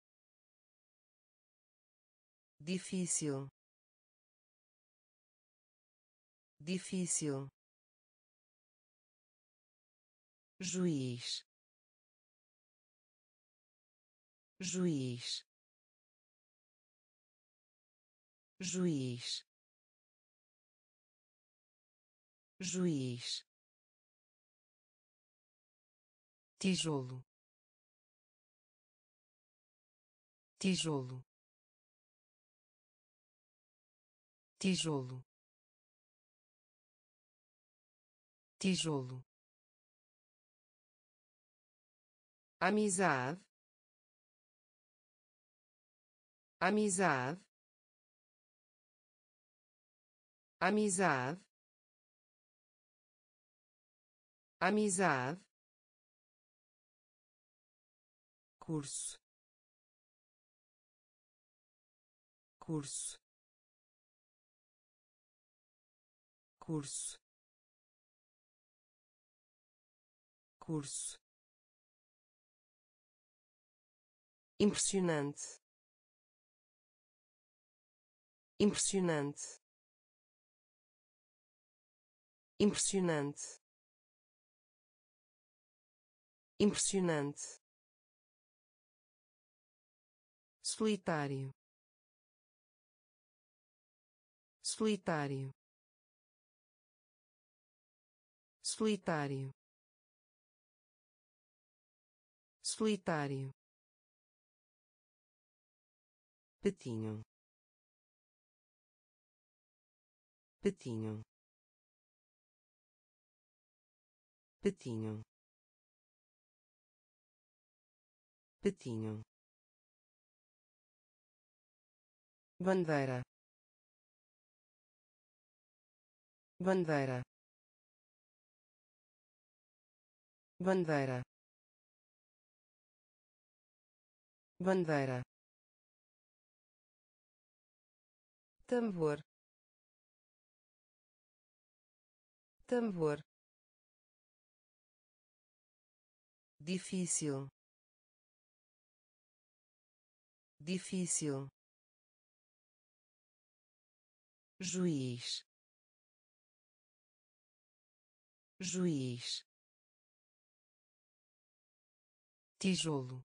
difícil, difícil, juiz, juiz, juiz, juiz, tijolo, tijolo, tijolo, tijolo, amizade, amizade, amizade, amizade, curso, curso, curso, curso, impressionante, impressionante, impressionante, impressionante, solitário, solitário, solitário, solitário, patinho, patinho, patinho, patinho, bandeira, bandeira, bandeira, bandeira, tambor, tambor, difícil, difícil, juiz, juiz, tijolo,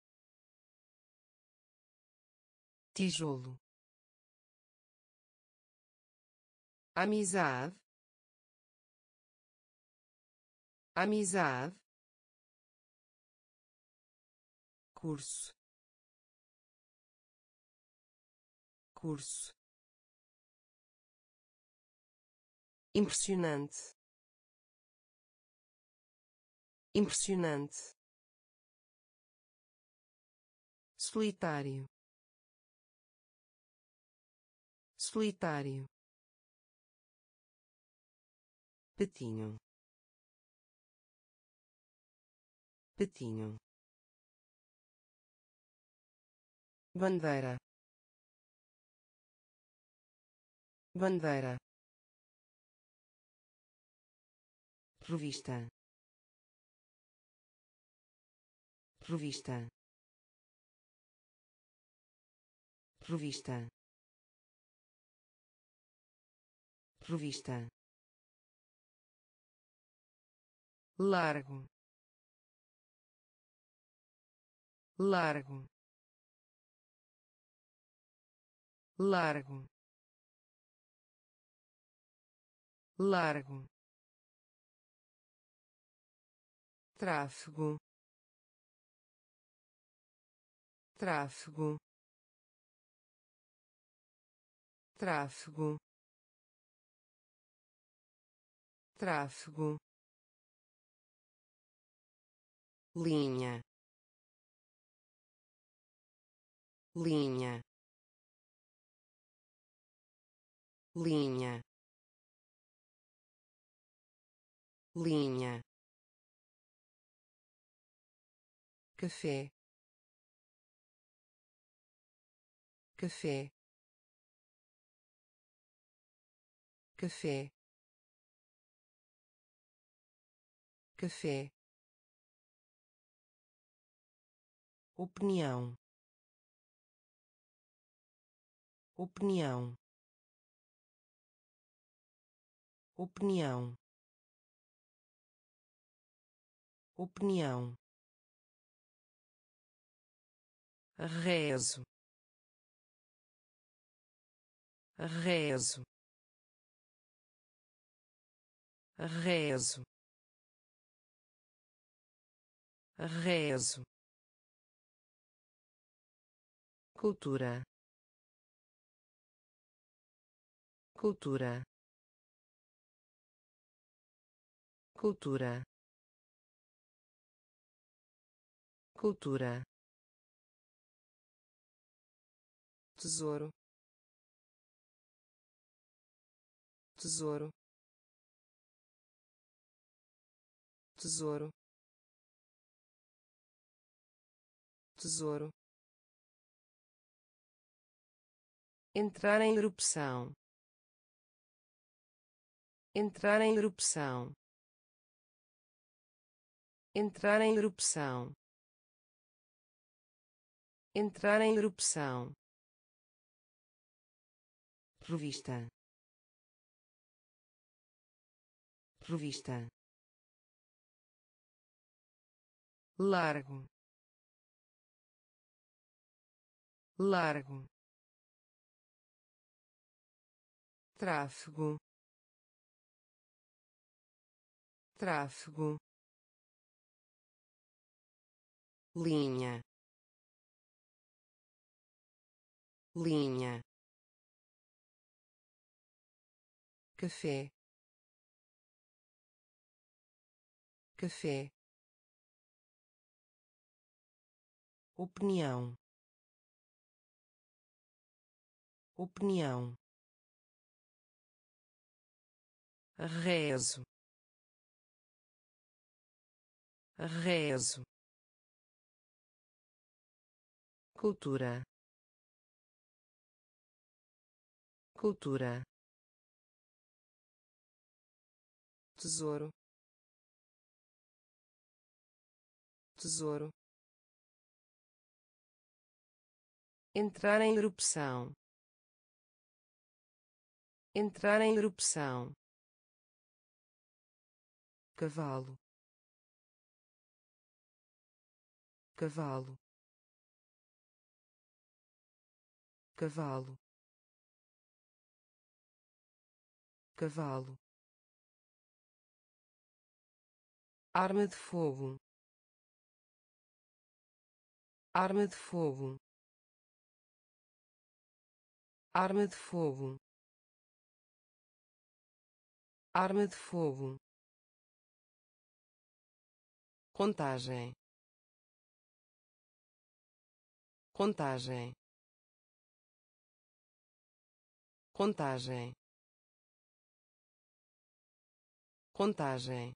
tijolo, amizade, amizade, curso, curso, impressionante, impressionante, solitário, solitário, patinho, patinho, bandeira, bandeira, revista, revista, revista, revista, largo, largo, largo, largo, tráfego, tráfego, tráfego, tráfego, linha, linha, linha, linha, café, café, café, café, opinião, opinião, opinião, opinião, rezo, rezo, rezo, rezo, cultura, cultura, cultura, cultura, tesouro, tesouro, tesouro, tesouro, entrar em erupção, entrar em erupção, entrar em erupção, entrar em erupção, revista, revista, largo, largo, tráfego, tráfego, linha, linha, café, café, opinião, opinião, rezo, rezo, cultura, cultura, tesouro, tesouro, entrar em erupção, entrar em erupção, cavalo, cavalo, cavalo, cavalo, arma de fogo, arma de fogo, arma de fogo, arma de fogo, contagem, contagem, contagem, contagem,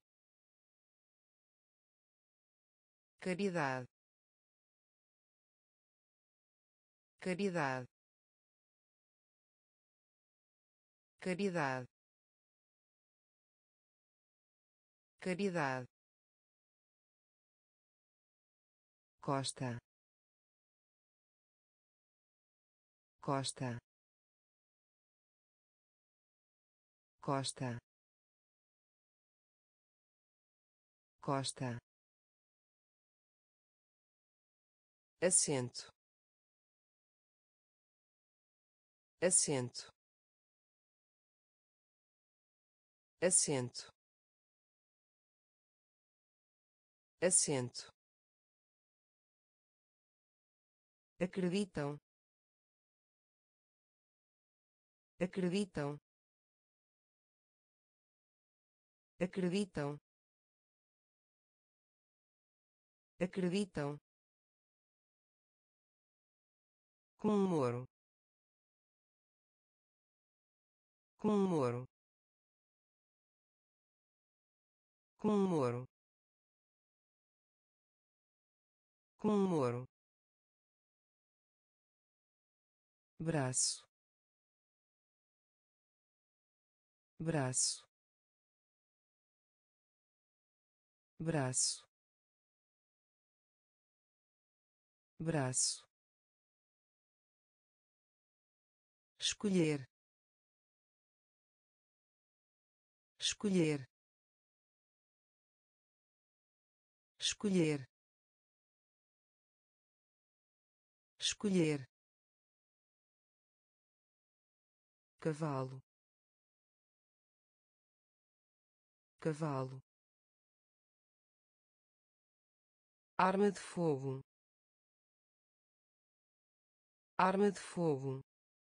caridade, caridade, caridade, caridade, costa, costa, costa, costa, assento, assento, assento, assento, acreditam, acreditam, acreditam, acreditam, comemoro, comemoro, comemoro, com um moro, braço, braço, braço, braço, escolher, escolher, escolher, escolher, cavalo, cavalo, arma de fogo, arma de fogo,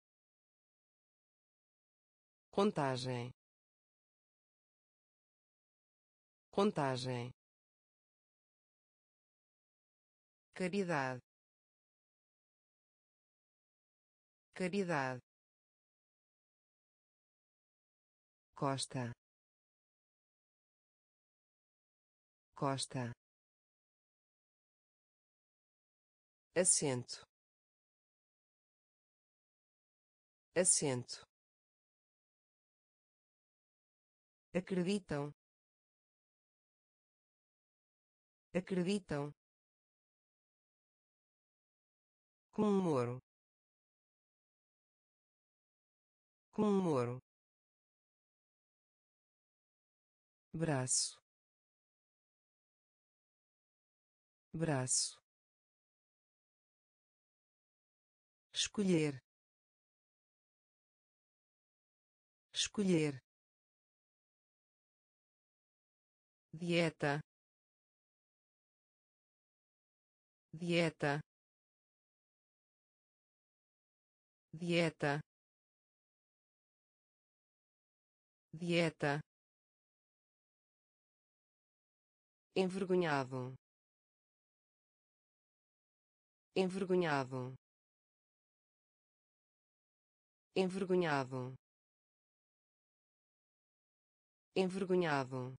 contagem, contagem, caridade, caridade, costa, costa, assento, assento, acreditam, acreditam, com um moro, com um moro, braço, braço, escolher, escolher, dieta, dieta, dieta, dieta, envergonhado, envergonhado, envergonhado, envergonhado,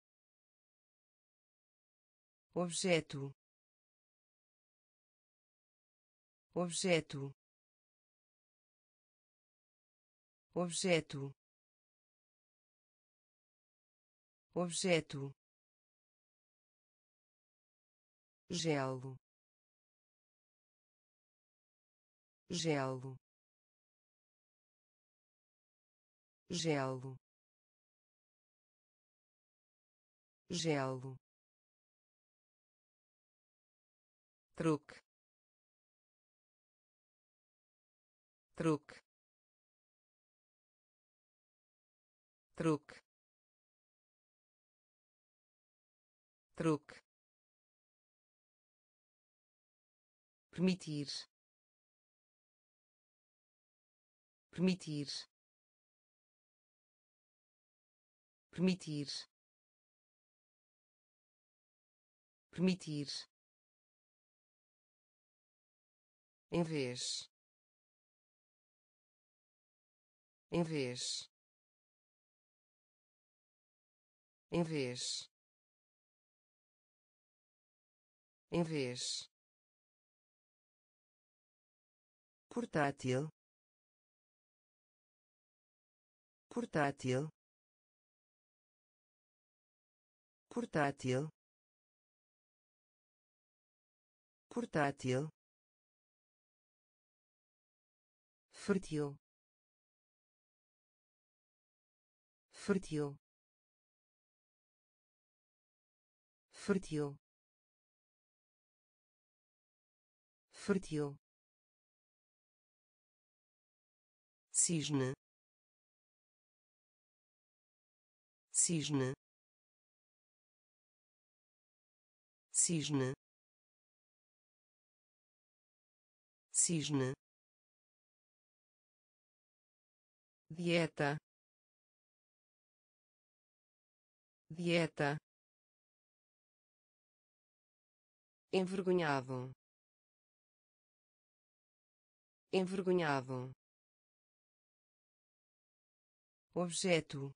objeto, objeto, objeto, objeto, gelo, gelo, gelo, gelo, truque, truque, truque, truque, permitir, permitir, permitir, permitir, em vez, em vez, em vez, em vez, portátil, portátil, portátil, portátil, fértil, fértil, fértil, fértil, cisne, cisne, cisne, cisne, dieta, dieta, envergonhado, envergonhado, objeto,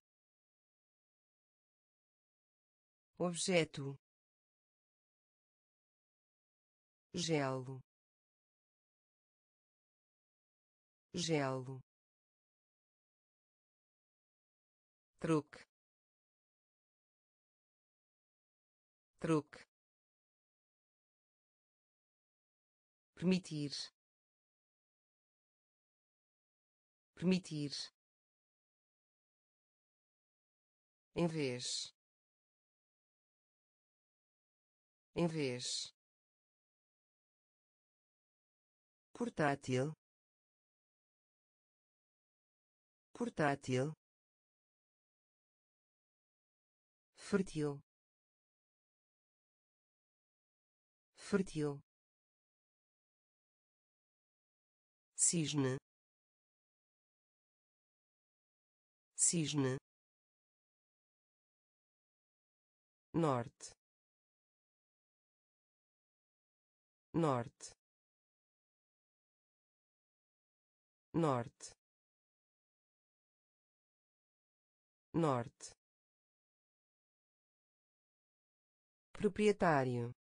objeto, gelo, gelo, truque, truque, permitir, permitir, em vez, em vez, portátil, portátil, fértil, fértil, cisne, cisne, norte, norte, norte, norte, proprietário,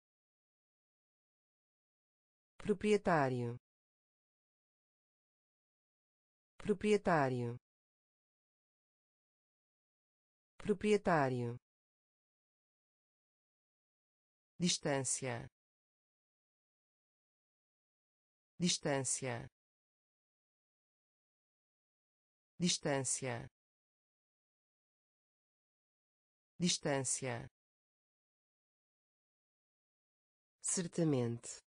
proprietário, proprietário, proprietário, distância, distância, distância, distância, certamente,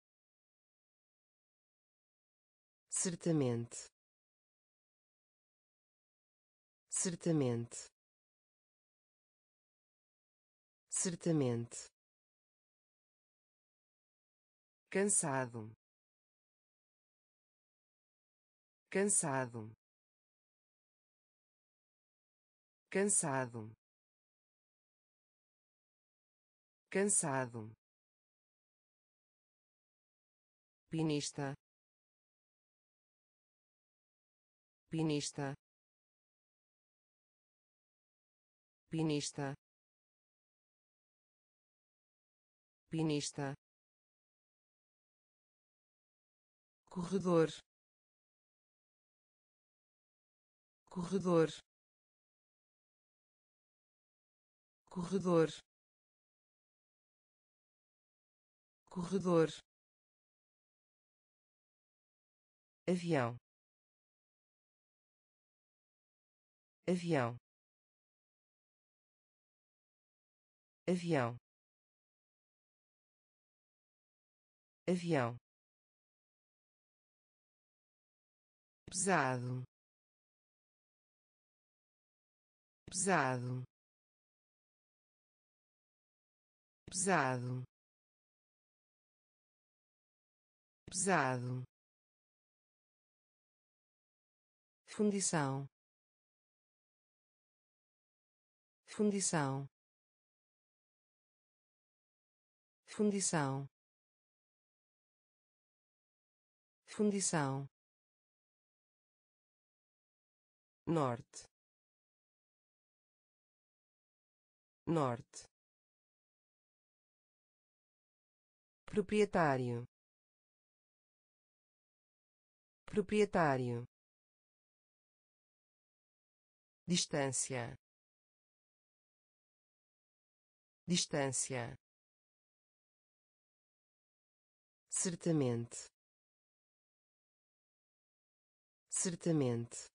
certamente, certamente, certamente, cansado, cansado, cansado, cansado, pinista, pinista, pinista, pinista, corredor, corredor, corredor, corredor, avião, avião, avião, avião, pesado, pesado, pesado, pesado, fundição, fundição, fundição, fundição, norte, norte, proprietário, proprietário, distância, distância, certamente, certamente,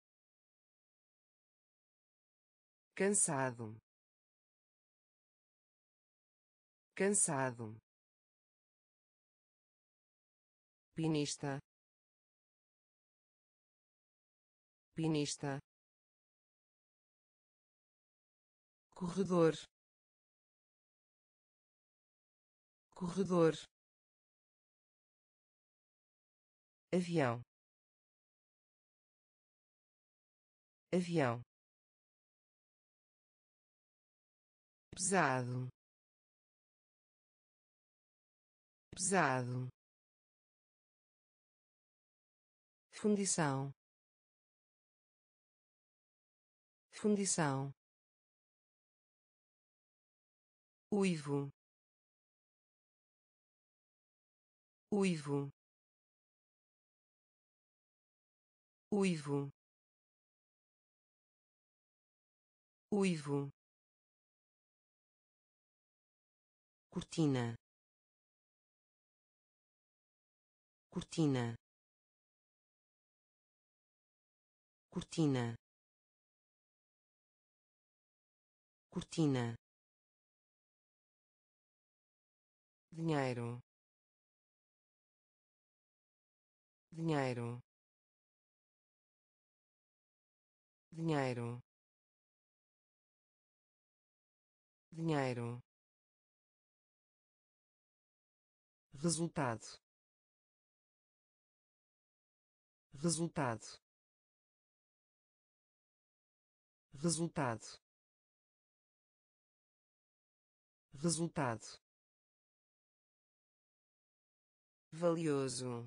cansado, cansado, pinista, pinista, corredor, corredor, avião, avião, pesado, pesado, fundição, fundição, uivo, uivo, uivo, uivo, cortina, cortina, cortina, cortina, dinheiro, dinheiro, dinheiro, dinheiro, resultado, resultado, resultado, resultado, valioso,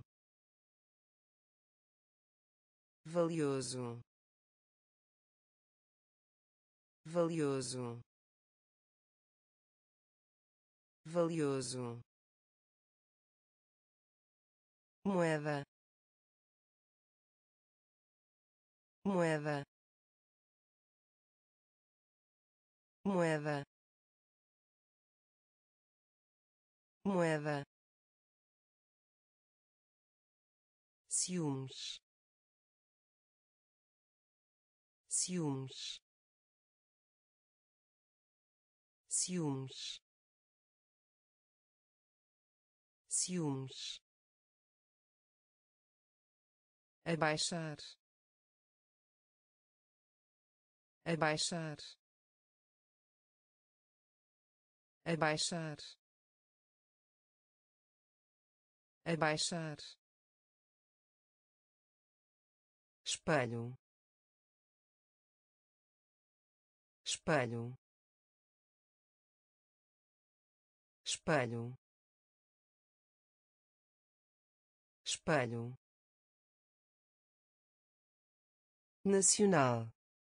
valioso, valioso, valioso, moeda, moeda, moeda, moeda, ciúmes, ciúmes, ciúmes, ciúmes, abaixar, abaixar, abaixar, abaixar, espelho, espelho, espelho, espelho, nacional,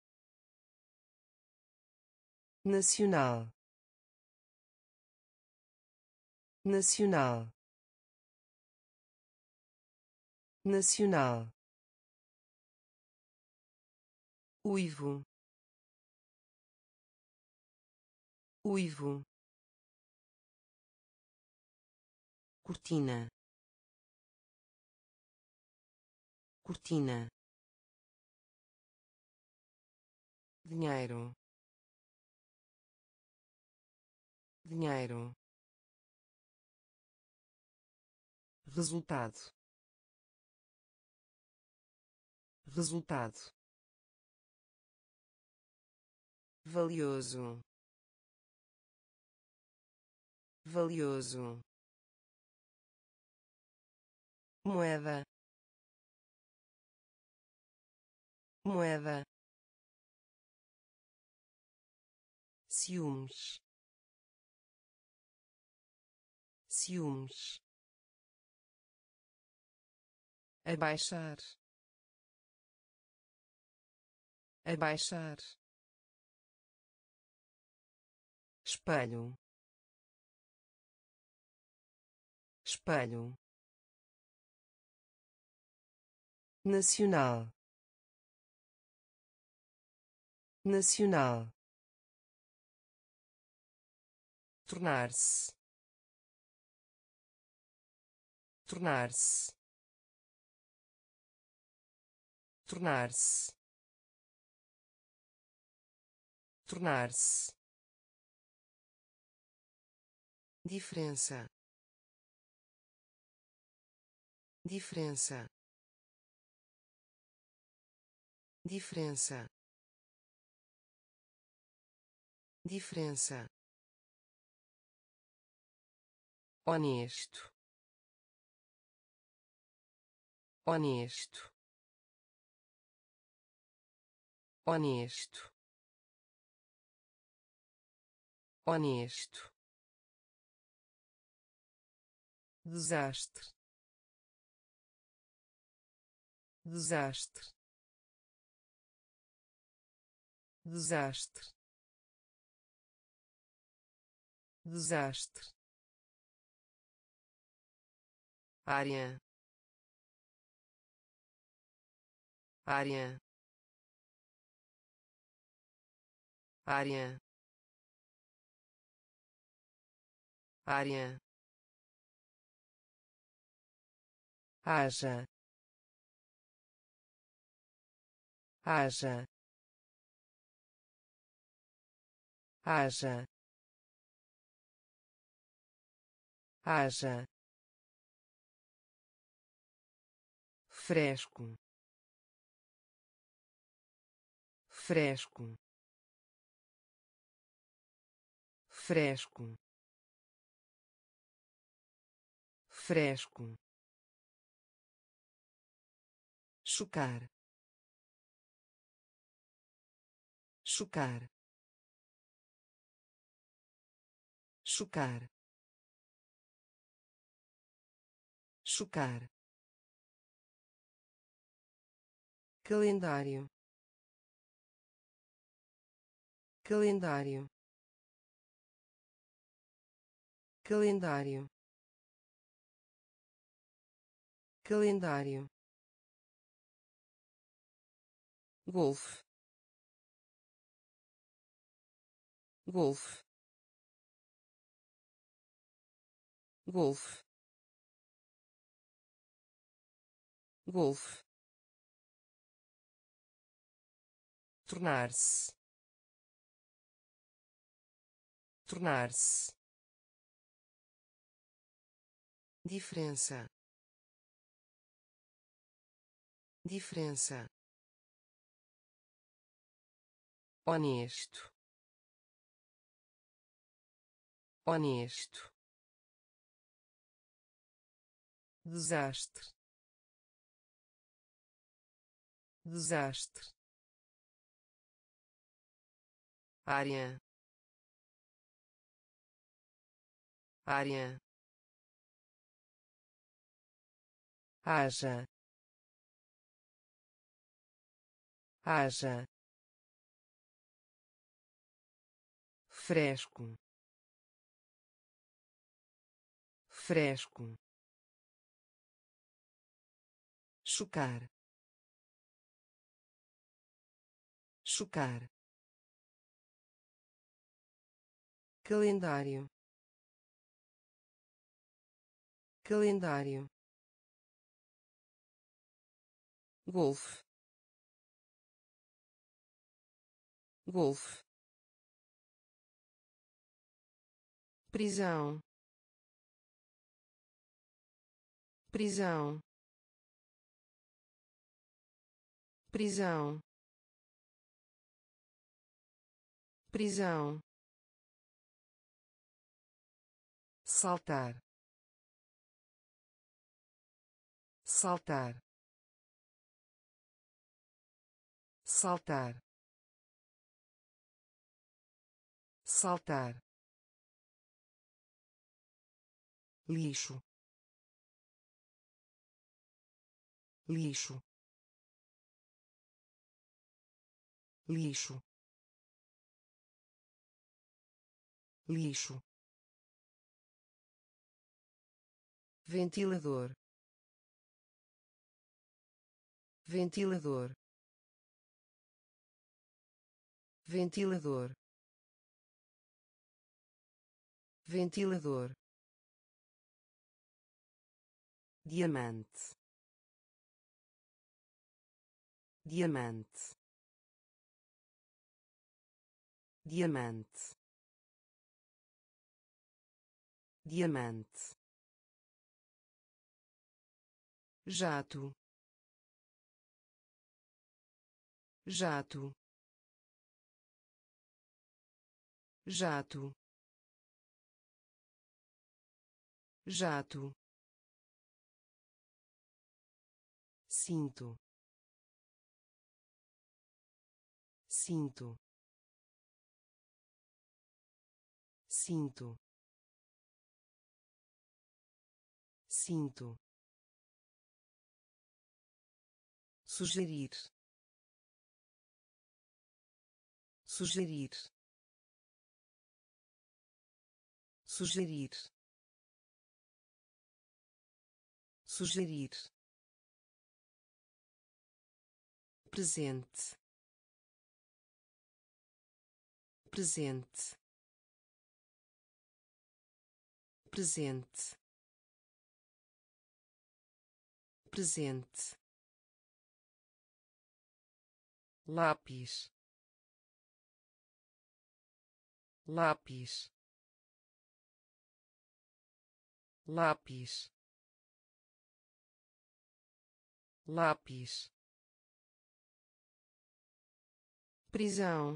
nacional, nacional, nacional, uivo, uivo, cortina, cortina, dinheiro, dinheiro, resultado, resultado, valioso, valioso, moeda, moeda, ciúmes, ciúmes, abaixar, abaixar, espelho, espelho, nacional, nacional, tornar-se, tornar-se, tornar-se, tornar-se, diferença, diferença, diferença, diferença, honesto, honesto, honesto, honesto, desastre, desastre, desastre, desastre, área, área, área, área, haja, haja, haja, haja, fresco, fresco, fresco, fresco, chocar, chocar, chocar, chocar, calendário, calendário, calendário, calendário, golfe, golfe, golfe, golfe, tornar-se, tornar-se, diferença, diferença, honesto, honesto, desastre, desastre, área, área, haja, haja, fresco, fresco, chocar, chocar, calendário, calendário, golfe, golfe, prisão, prisão, prisão, prisão, saltar, saltar, saltar, saltar, lixo, lixo, lixo, lixo, ventilador, ventilador, ventilador, ventilador, diamante, diamante, diamante, diamante, jato, jato, jato, jato, cinto, cinto, cinto, cinto, sugerir, sugerir, sugerir, sugerir, presente, presente, presente, presente, lápis, lápis, lápis, lápis, prisão,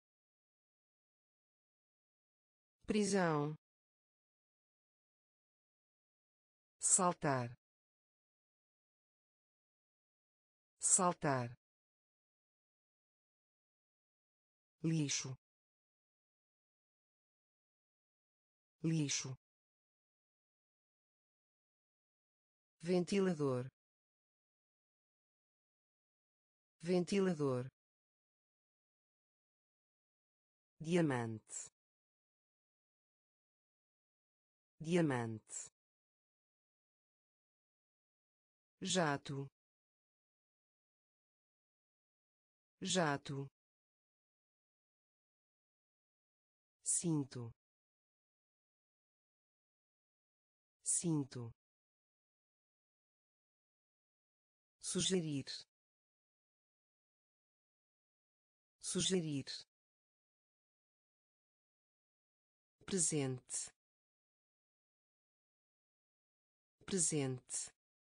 prisão, saltar, saltar, lixo, lixo, ventilador, ventilador, diamante, diamante, jato, jato, cinto, cinto, sugerir, sugerir, presente, presente,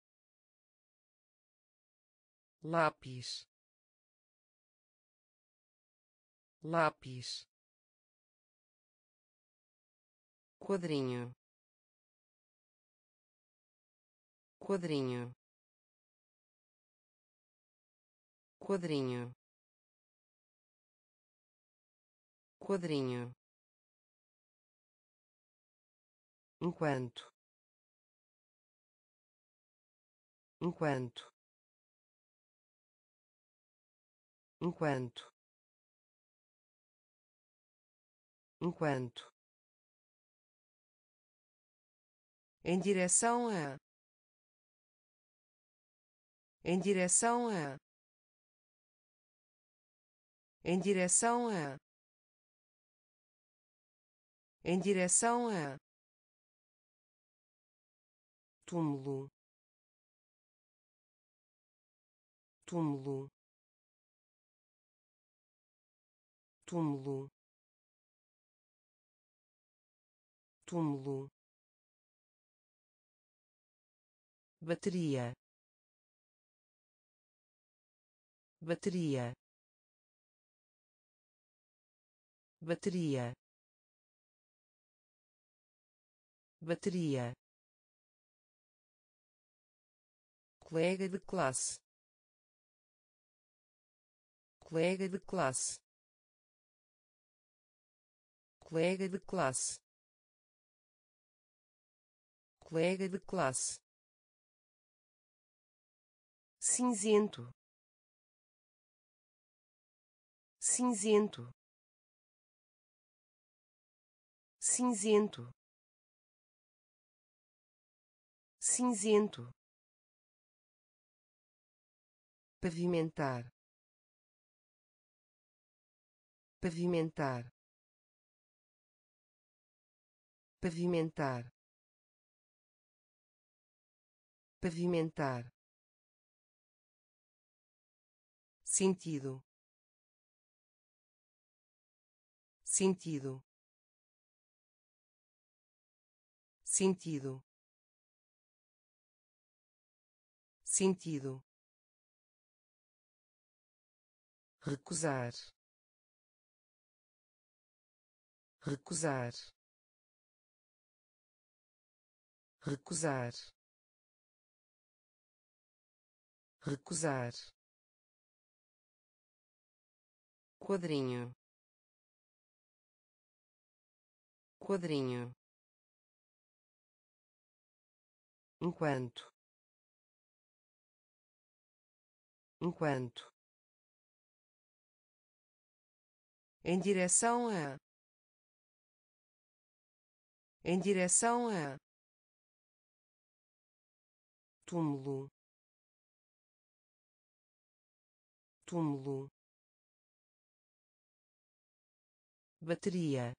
lápis, lápis, quadrinho, quadrinho, quadrinho, quadrinho, enquanto, enquanto, enquanto, enquanto, em direção a, em direção a, em direção a, em direção a, túmulo, túmulo, túmulo, túmulo, bateria, bateria, bateria, bateria, colega de classe, colega de classe, colega de classe, colega de classe, cinzento, cinzento, cinzento, cinzento, pavimentar, pavimentar, pavimentar, pavimentar, sentido, sentido, sentido, sentido, recusar, recusar, recusar, recusar, quadrinho, quadrinho, enquanto, enquanto, em direção a, em direção a, túmulo, túmulo, bateria,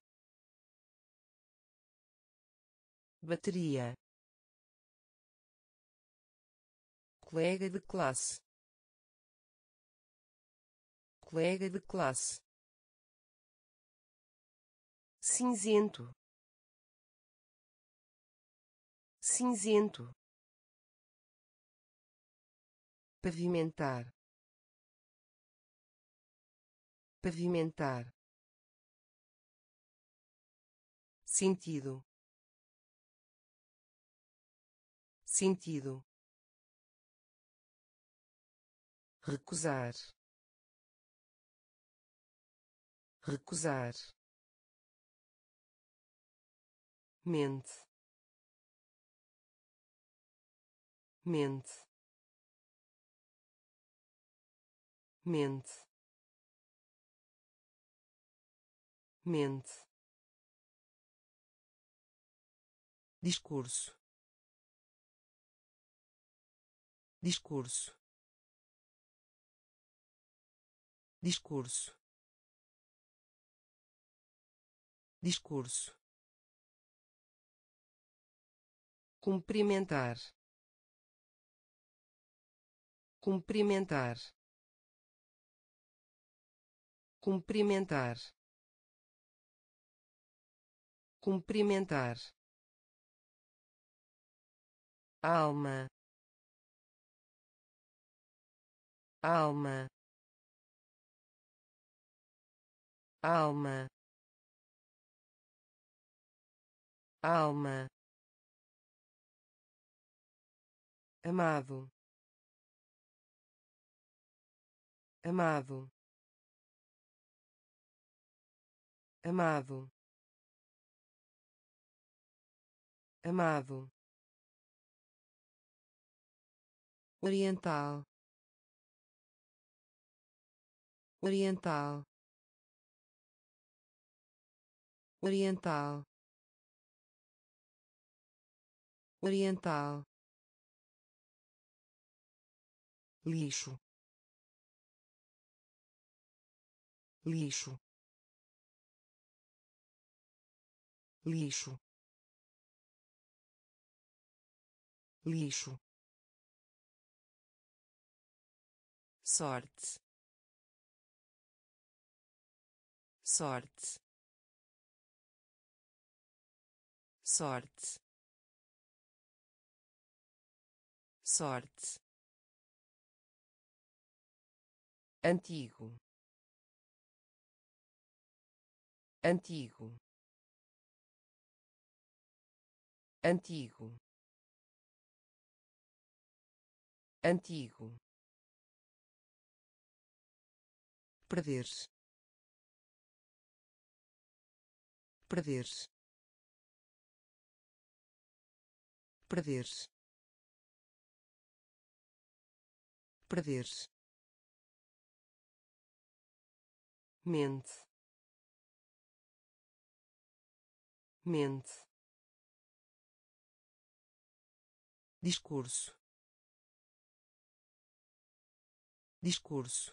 bateria, colega de classe, colega de classe, cinzento, cinzento, pavimentar, pavimentar, sentido, sentido, recusar, recusar, mente, mente, mente, mente, discurso, discurso, discurso, discurso, cumprimentar, cumprimentar, cumprimentar, cumprimentar, alma, alma, alma, alma, amado, amado, amado, amado, oriental, oriental, oriental, oriental, lixo, lixo, lixo, lixo, sorte, sorte, sorte, sorte, antigo, antigo, antigo, antigo, perder-se, perder-se, perder-se, perder-se, mente, mente, discurso, discurso,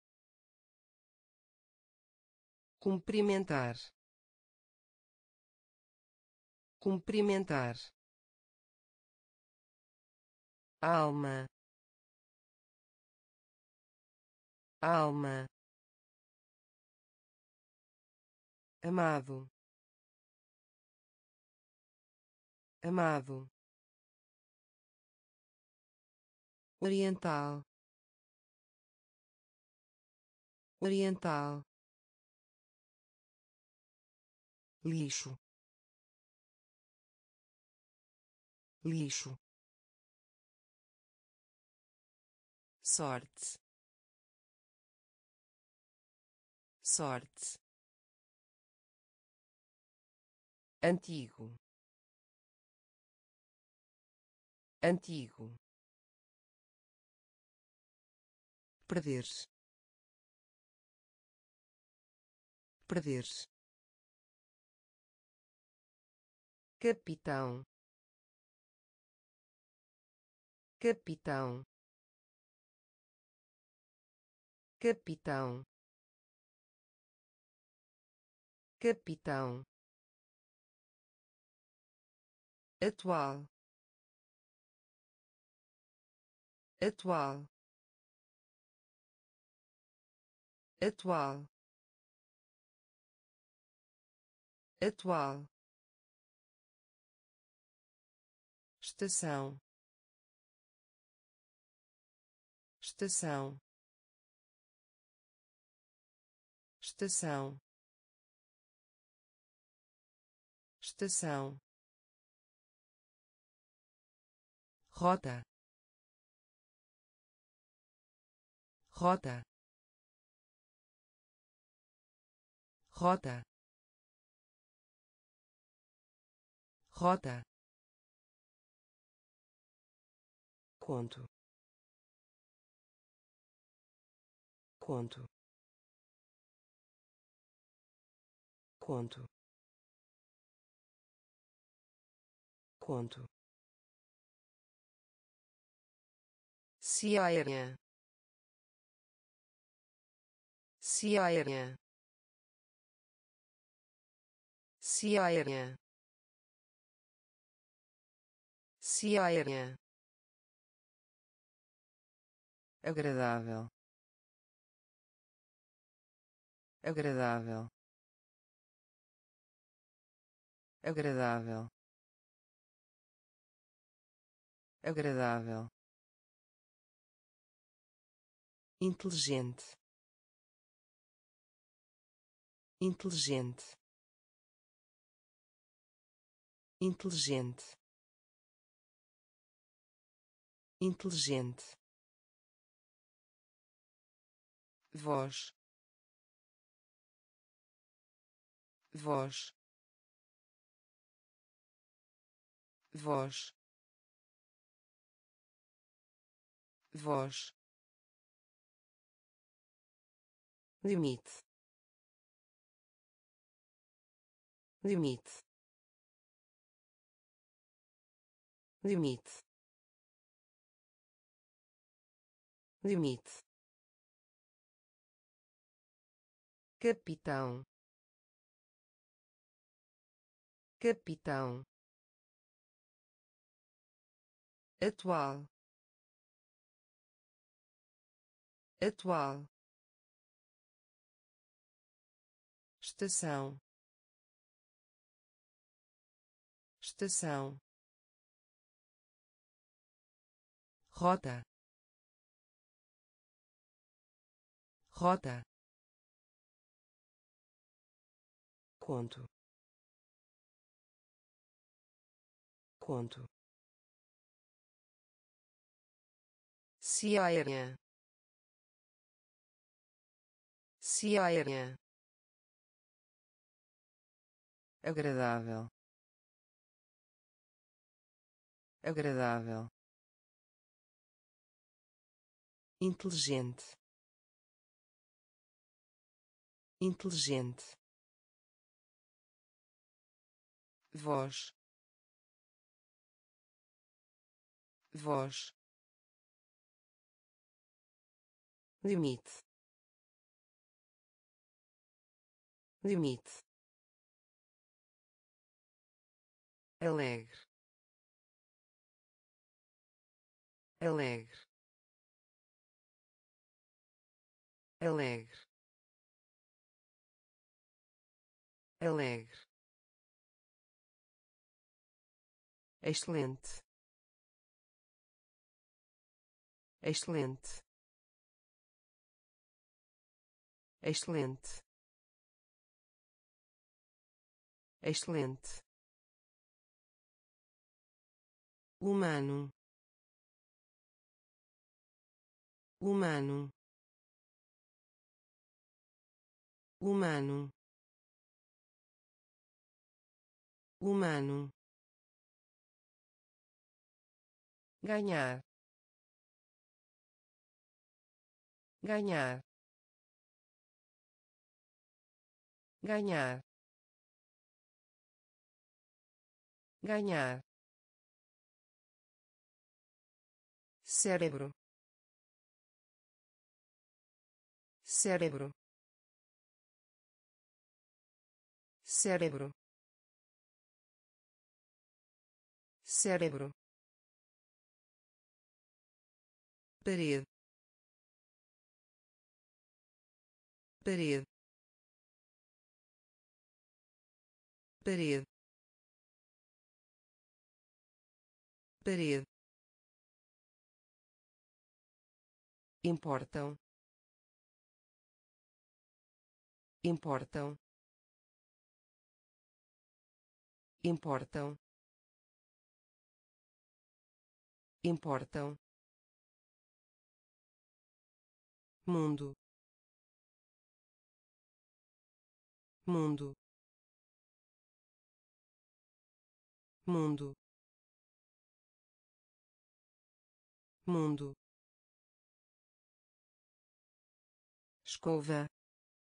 cumprimentar, cumprimentar, alma, alma, amado, amado, oriental, oriental, lixo, lixo, sorte, sorte, antigo, antigo, perder-se, perder-se, capitão, capitão, capitão, capitão, atual, atual, atual, atual, estação, estação, estação, estação, rota, rota, rota, rota, conto, conto, conto, conto, cia aérea, cia aérea, cia aérea, cia aérea, agradável, agradável, agradável, agradável, inteligente, inteligente, inteligente, inteligente, voz, voz, voz, voz, limite, limite, limite, limite, capitão, capitão, atual, atual, estação, estação, rota, rota, conto, conto, cia aérea, cia aérea, agradável, agradável, inteligente, inteligente, voz, voz, limite, limite, alegre, alegre, alegre, alegre, excelente, excelente, excelente, excelente, humano, humano, humano, humano, ganhar, ganhar, ganhar, ganhar, cérebro, cérebro, cérebro, cérebro, parede, parede, parede, parede, importam, importam, importam, importam, mundo, mundo, mundo, mundo, escova,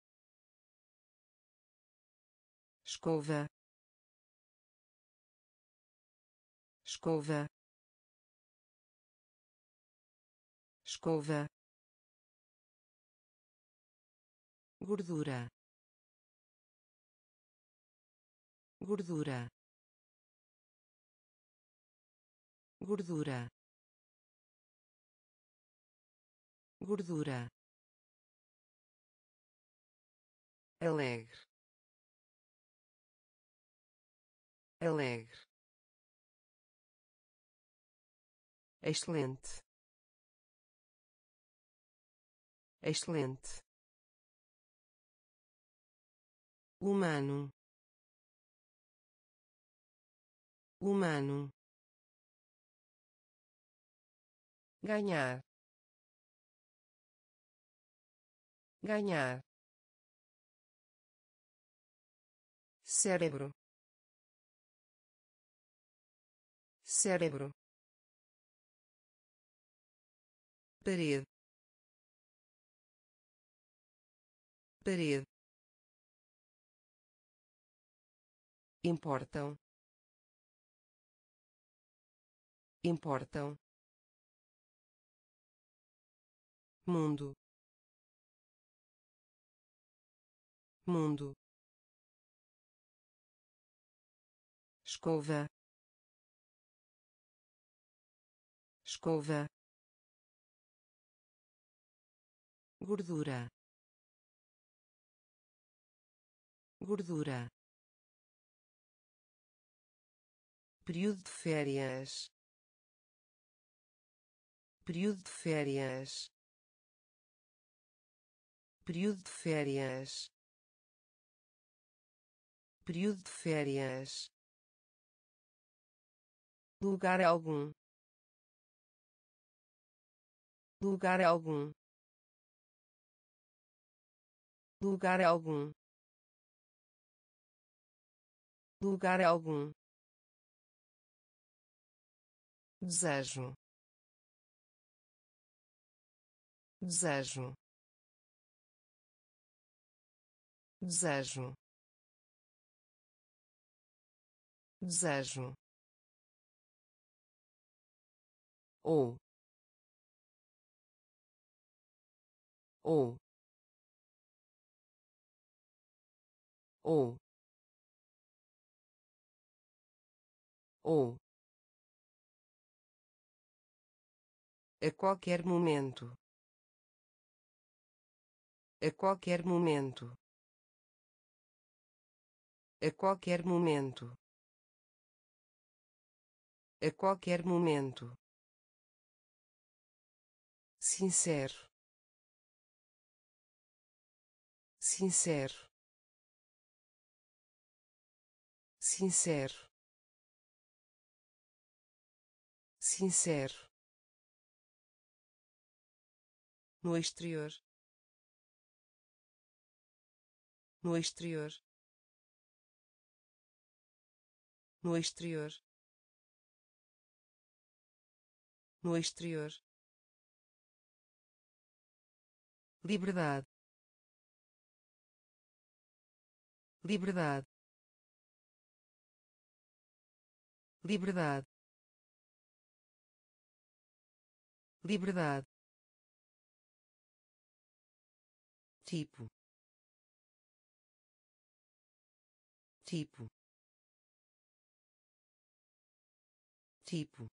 escova, escova, escova, gordura, gordura, gordura, gordura, alegre, alegre, excelente, excelente, humano, humano, ganhar, ganhar, cérebro, cérebro, parede, parede, importam, importam, mundo, mundo, escova, escova, gordura, gordura, período de férias, período de férias, período de férias, período de férias, lugar algum, lugar algum, lugar algum, lugar algum, desejo, desejo, desejo, desejo, ou, ou, ou, ou, a qualquer momento, a qualquer momento, a qualquer momento, a qualquer momento, sincero, sincero, sincero, sincero, no exterior, no exterior, no exterior, no exterior, liberdade, liberdade, liberdade, liberdade, tipo, tipo, tipo,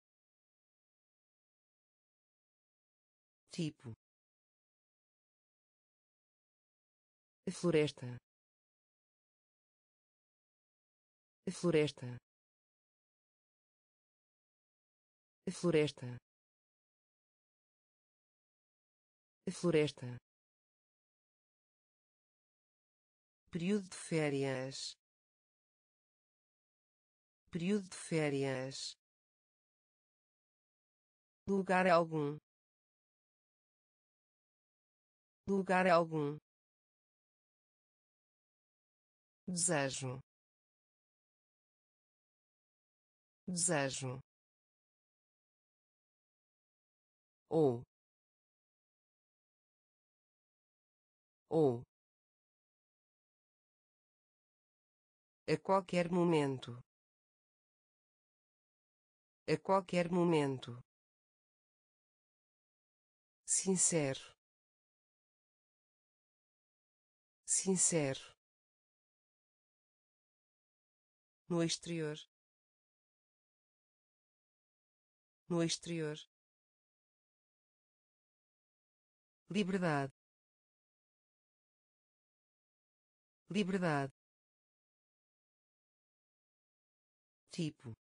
tipo, floresta, floresta, floresta, floresta, período de férias, período de férias, lugar algum, lugar algum, desejo, desejo, ou, ou, a qualquer momento, a qualquer momento, sincero, sincero, no exterior, no exterior, liberdade, liberdade, tipo,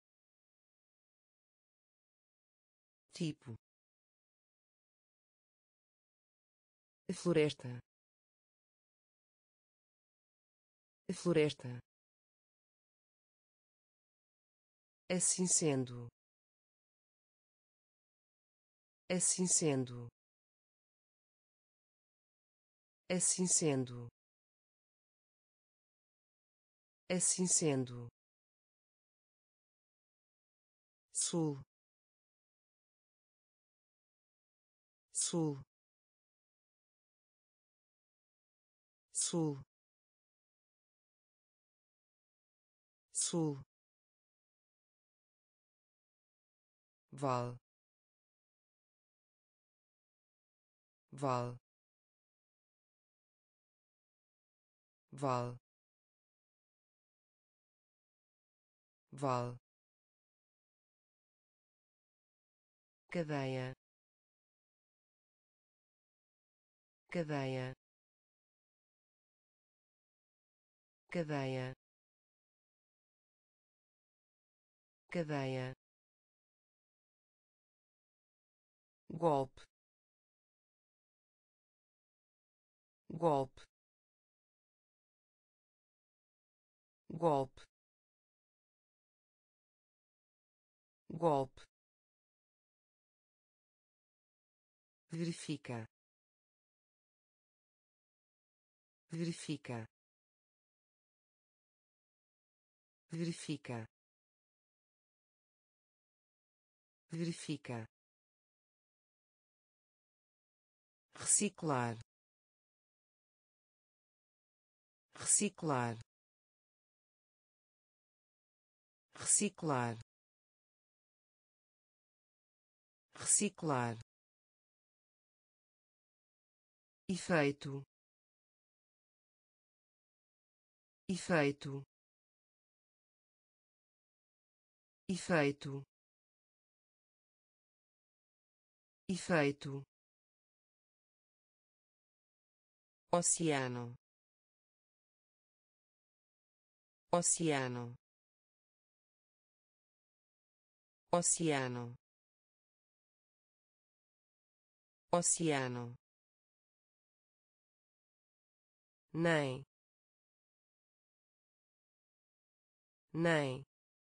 tipo, floresta, floresta, assim sendo, assim sendo, assim sendo, assim sendo, sul, sul, sul, sul, val, val, val, val, cadeia, cadeia, cadeia, cadeia, golpe, golpe, golpe, golpe, verifica, verifica, verifica, verifica, reciclar, reciclar, reciclar, reciclar, efeito, efeito, efeito, efeito, oceano, oceano, oceano, oceano, nem, nem,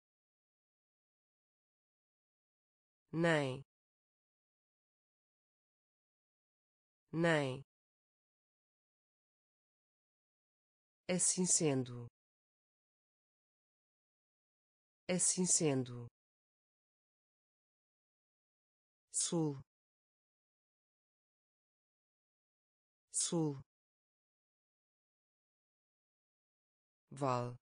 nem, nem, assim sendo, assim sendo, sul, sul, val,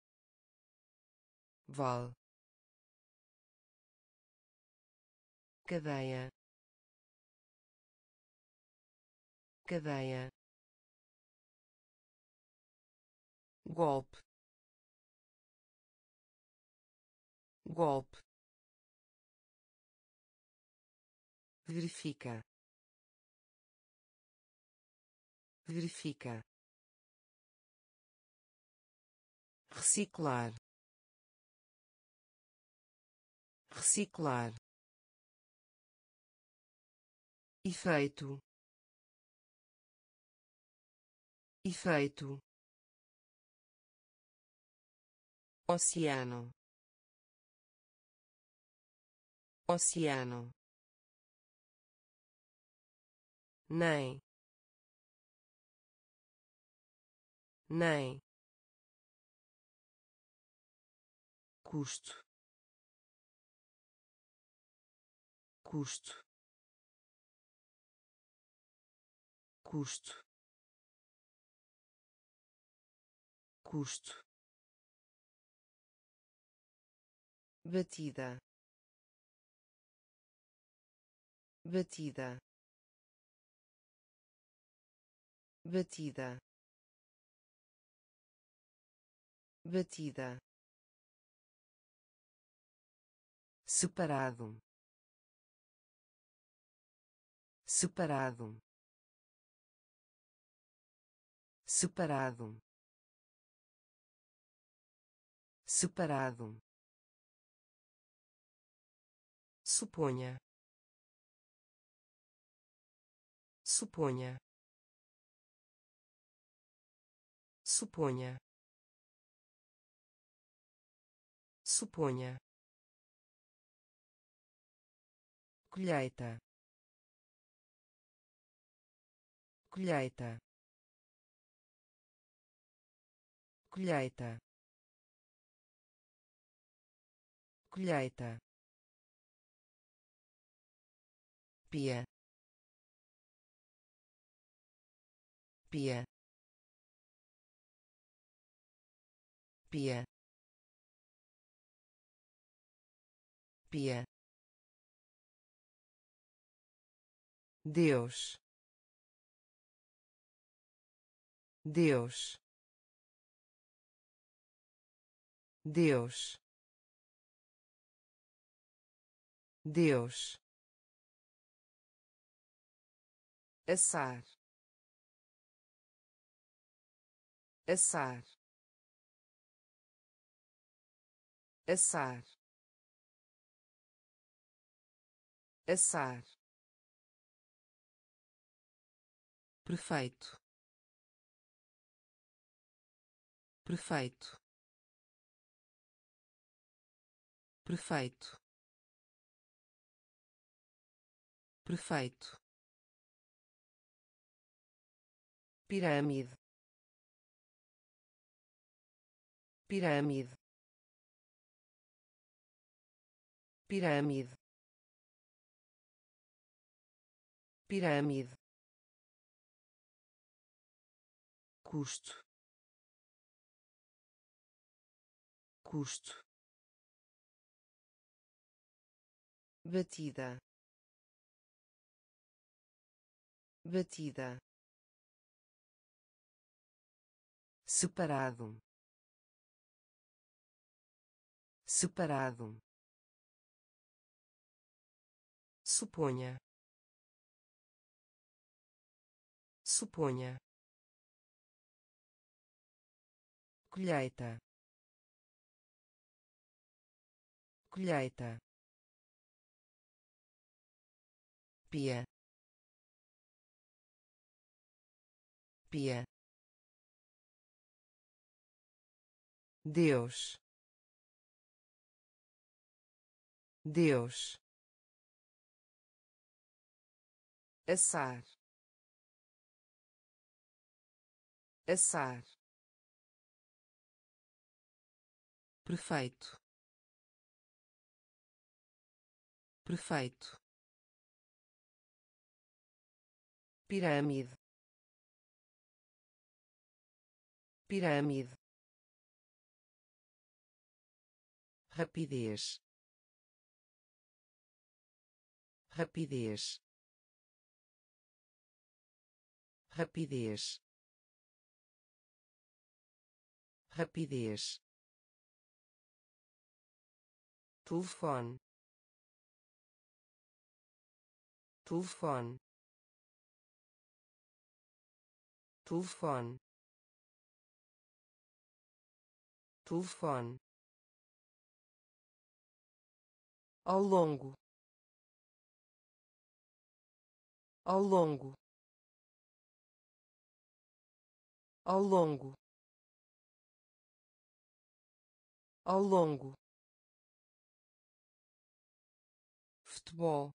val, cadeia, cadeia, golpe, golpe, verifica, verifica, reciclar, reciclar, efeito, efeito, oceano, oceano, nem, nem, custo, custo, custo, custo, batida, batida, batida, batida, separado, separado, separado, separado, suponha, suponha, suponha, suponha, colheita, colheita, colheita, colheita, pia, pia, pia, pia, Deus, Deus, Deus, Deus, assar, assar, assar, assar, perfeito, perfeito, perfeito, perfeito, pirâmide, pirâmide, pirâmide, pirâmide, custo, custo, batida, batida, separado, separado, suponha, suponha, colheita, colheita, pia, pia, Deus, Deus, assar, assar, perfeito, perfeito, pirâmide, pirâmide, rapidez, rapidez, rapidez, rapidez, telefone, telefone, telefone, telefone, ao longo, ao longo, ao longo, ao longo, futebol,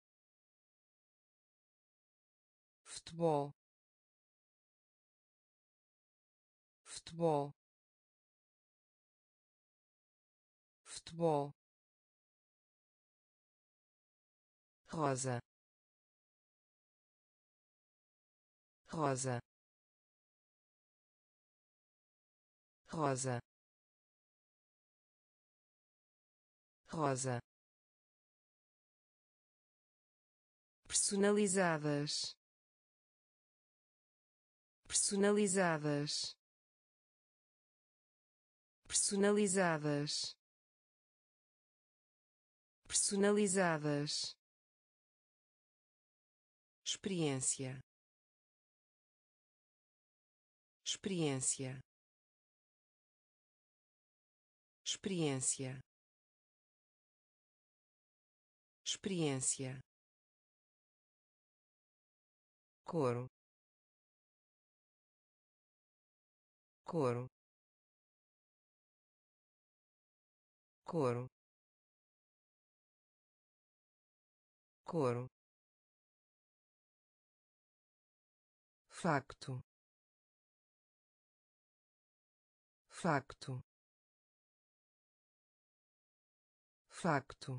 futebol, futebol, futebol, rosa, rosa, rosa, rosa, personalizadas, personalizadas, personalizadas, personalizadas, experiência, experiência, experiência, experiência, couro, couro, couro, couro, facto, facto, facto,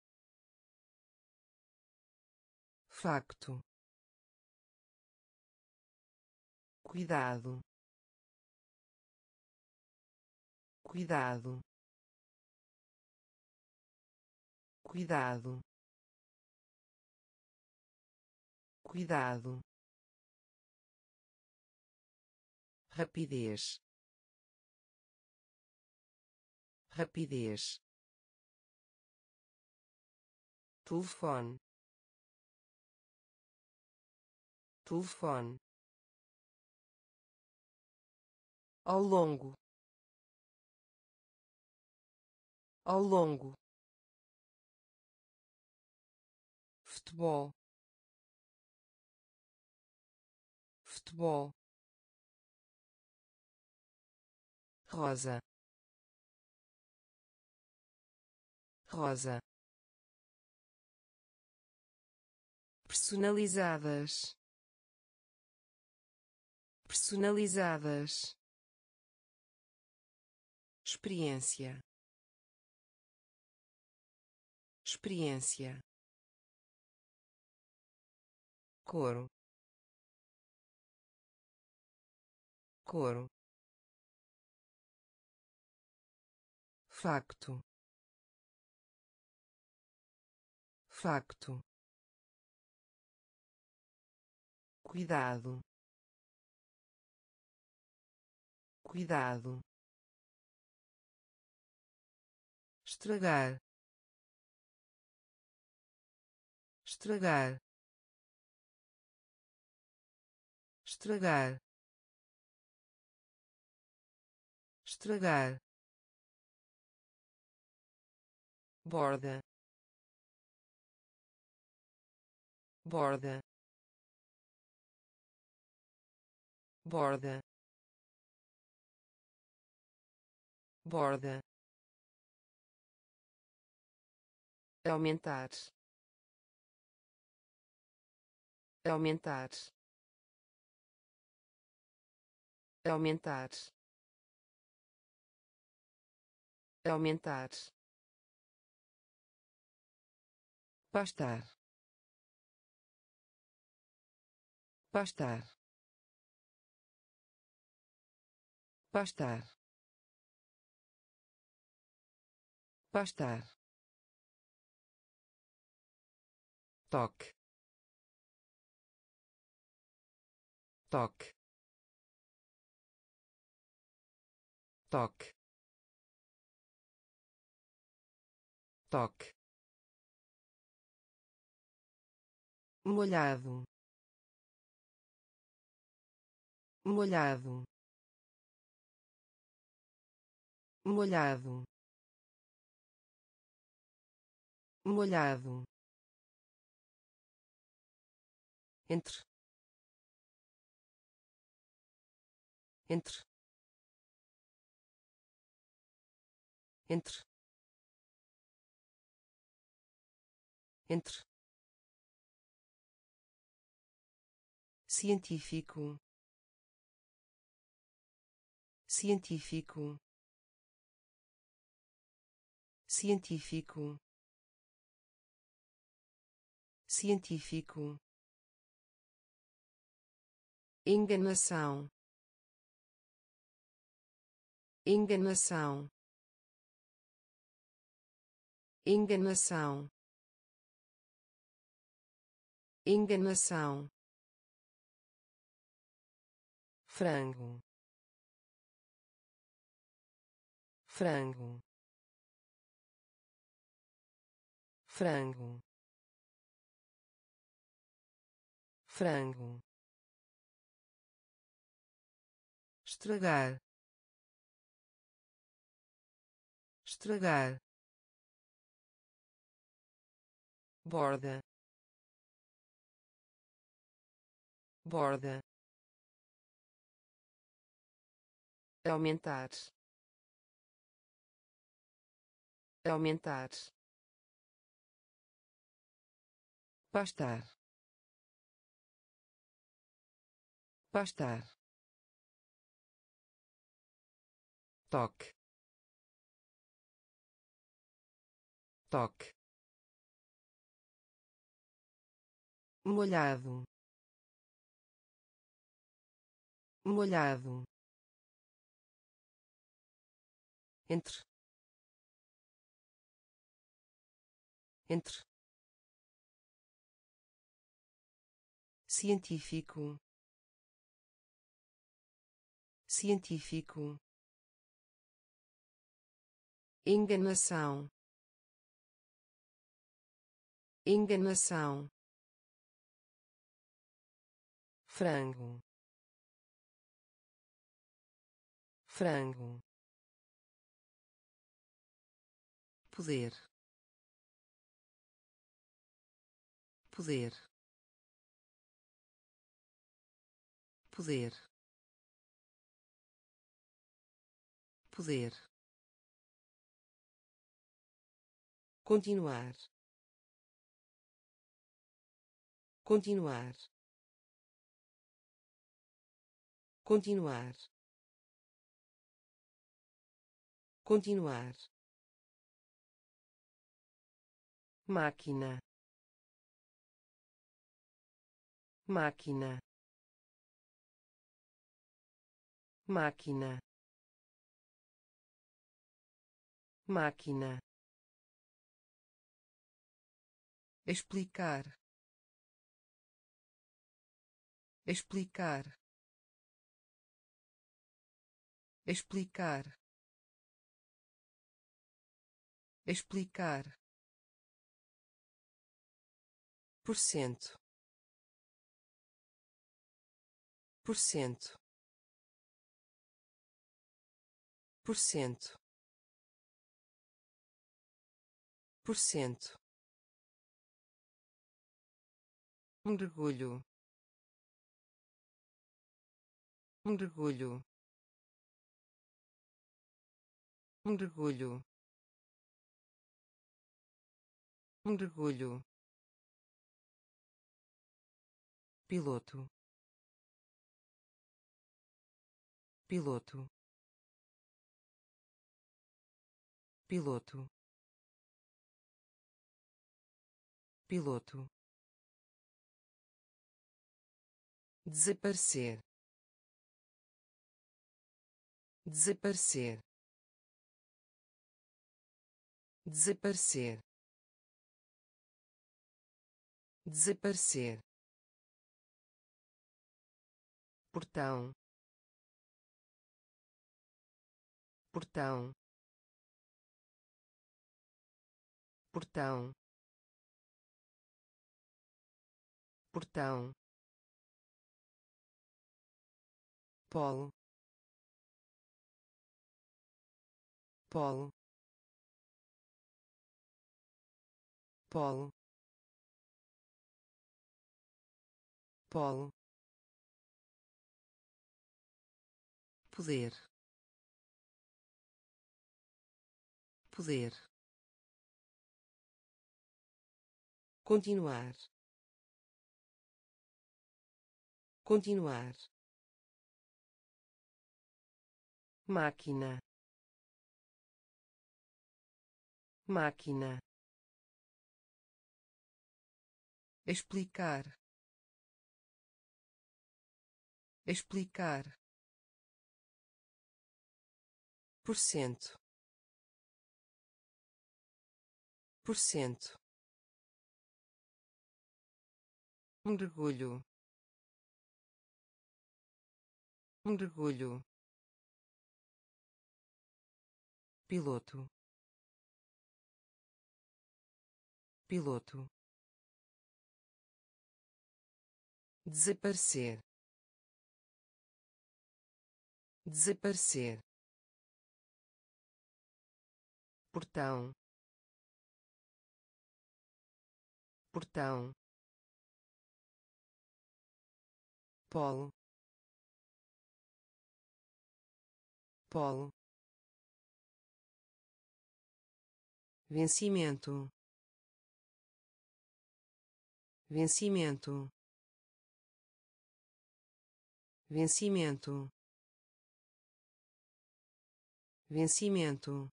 facto, cuidado, cuidado, cuidado, cuidado, rapidez, rapidez, telefone, telefone, ao longo, ao longo, futebol, futebol, rosa, rosa, personalizadas, personalizadas, experiência, experiência, couro, couro, facto, facto, cuidado, cuidado, estragar, estragar, estragar, estragar, borda, borda, borda, borda, aumentar, aumentar, aumentar, aumentar, pastar, pastar, pastar, pastar, toque, toque, toque, toque, molhado, molhado, molhado, molhado, entre, entre, entre, entre, científico, científico, científico, científico, enganação, enganação, enganação, enganação, frango, frango, frango, frango, estragar, estragar, borda, borda, aumentar, aumentar, pastar, pastar, toque, toque, molhado, molhado, entre, entre, científico, científico, enganação, enganação, frango, frango, poder, poder, poder, poder, continuar, continuar, continuar, continuar, máquina, máquina, máquina, máquina, explicar, explicar, explicar, explicar, por cento, por cento, por cento, por cento, mergulho, mergulho, mergulho, mergulho, piloto, piloto, piloto, piloto, desaparecer, desaparecer, desaparecer, desaparecer, portão, portão, portão, portão, polo, polo, polo, polo, poder, poder, continuar, continuar, máquina, máquina, explicar, explicar, por cento, por cento, mergulho, mergulho, piloto, piloto, desaparecer, desaparecer, portão, portão, polo, polo, vencimento, vencimento, vencimento, vencimento,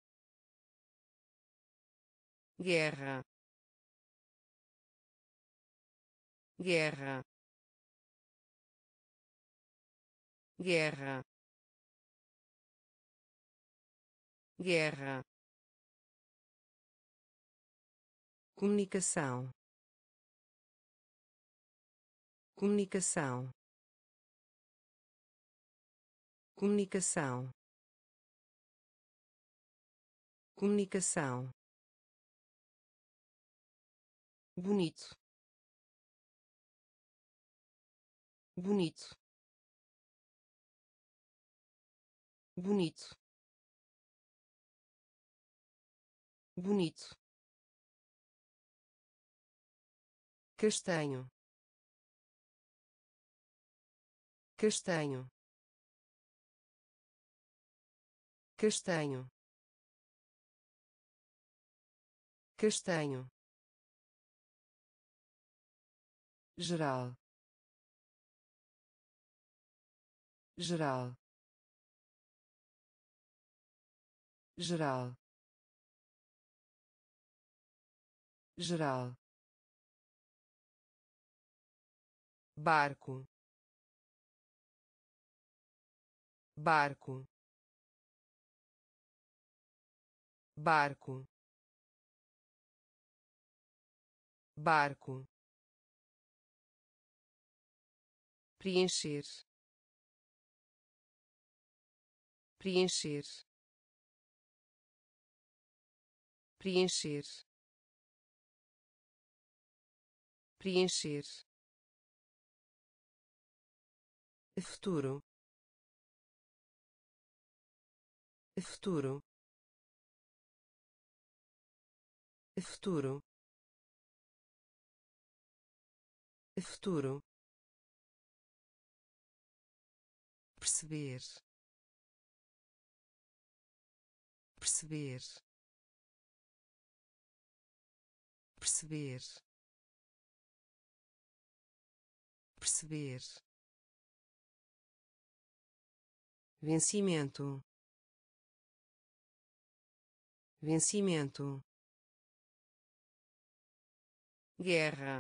guerra, guerra, guerra, guerra, comunicação, comunicação, comunicação, comunicação, bonito, bonito, bonito, bonito, castanho, castanho, castanho, castanho, geral, geral, geral, geral, barco, barco, barco, barco, preencher, preencher, preencher, preencher, futuro, futuro, futuro, futuro, perceber, perceber, perceber, perceber, vencimento, vencimento, guerra,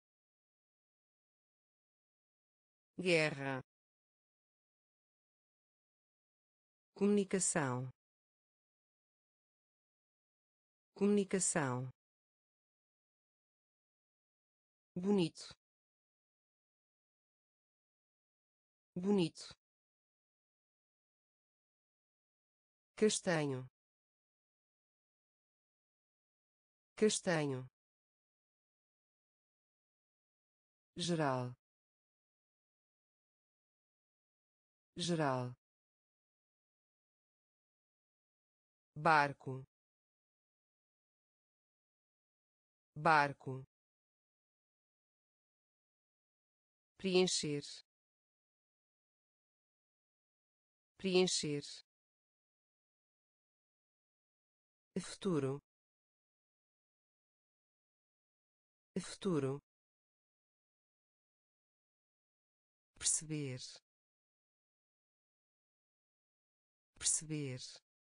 guerra, comunicação, comunicação, bonito, bonito, castanho, castanho, geral, geral, barco, barco, preencher, preencher, futuro, futuro, perceber, perceber,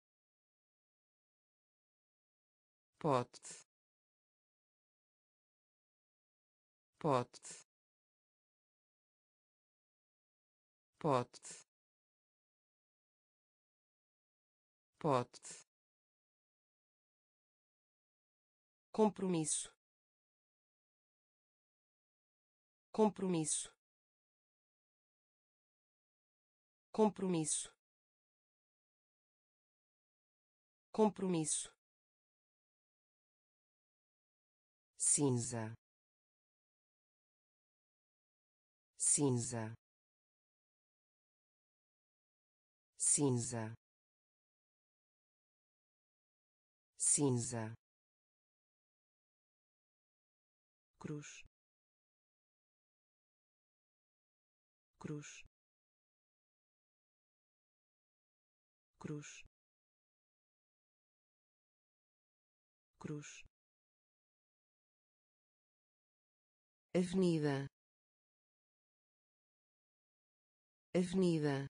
pote, pote, pote, pote, compromisso, compromisso, compromisso, compromisso, cinza, cinza, cinza, cinza, cruz, cruz, cruz, cruz, avenida, avenida,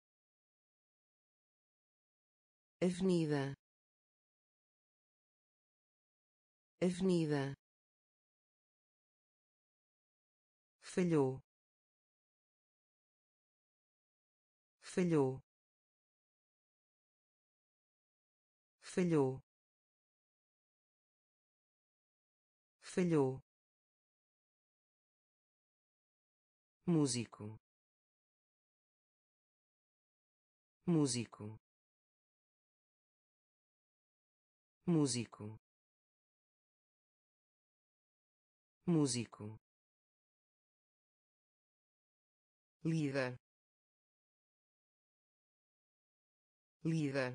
avenida, avenida, falhou, falhou, falhou, falhou, músico, músico, músico, músico, líder, líder,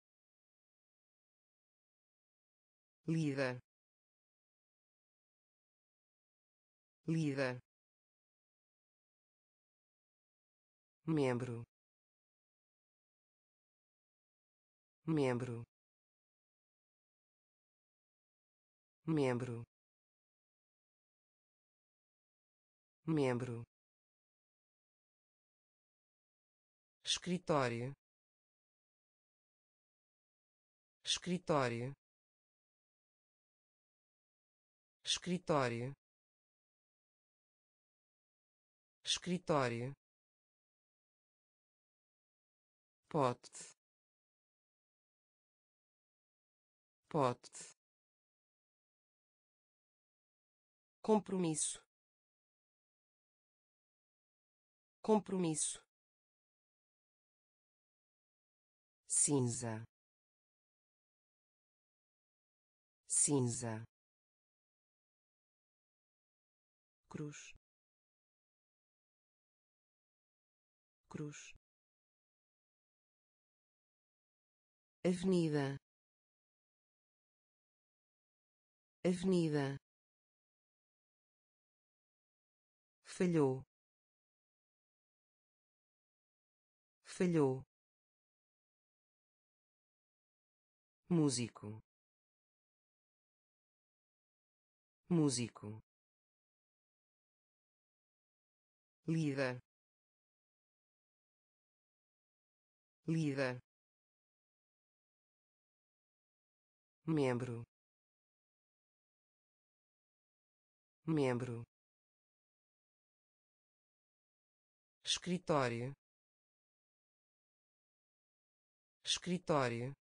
líder, líder, membro, membro, membro, membro, escritório, escritório, escritório, escritório, pote, pote, compromisso, compromisso, cinza, cinza, cruz, cruz, avenida, avenida, falhou, falhou, músico, músico, líder, líder, membro, membro, escritório, escritório,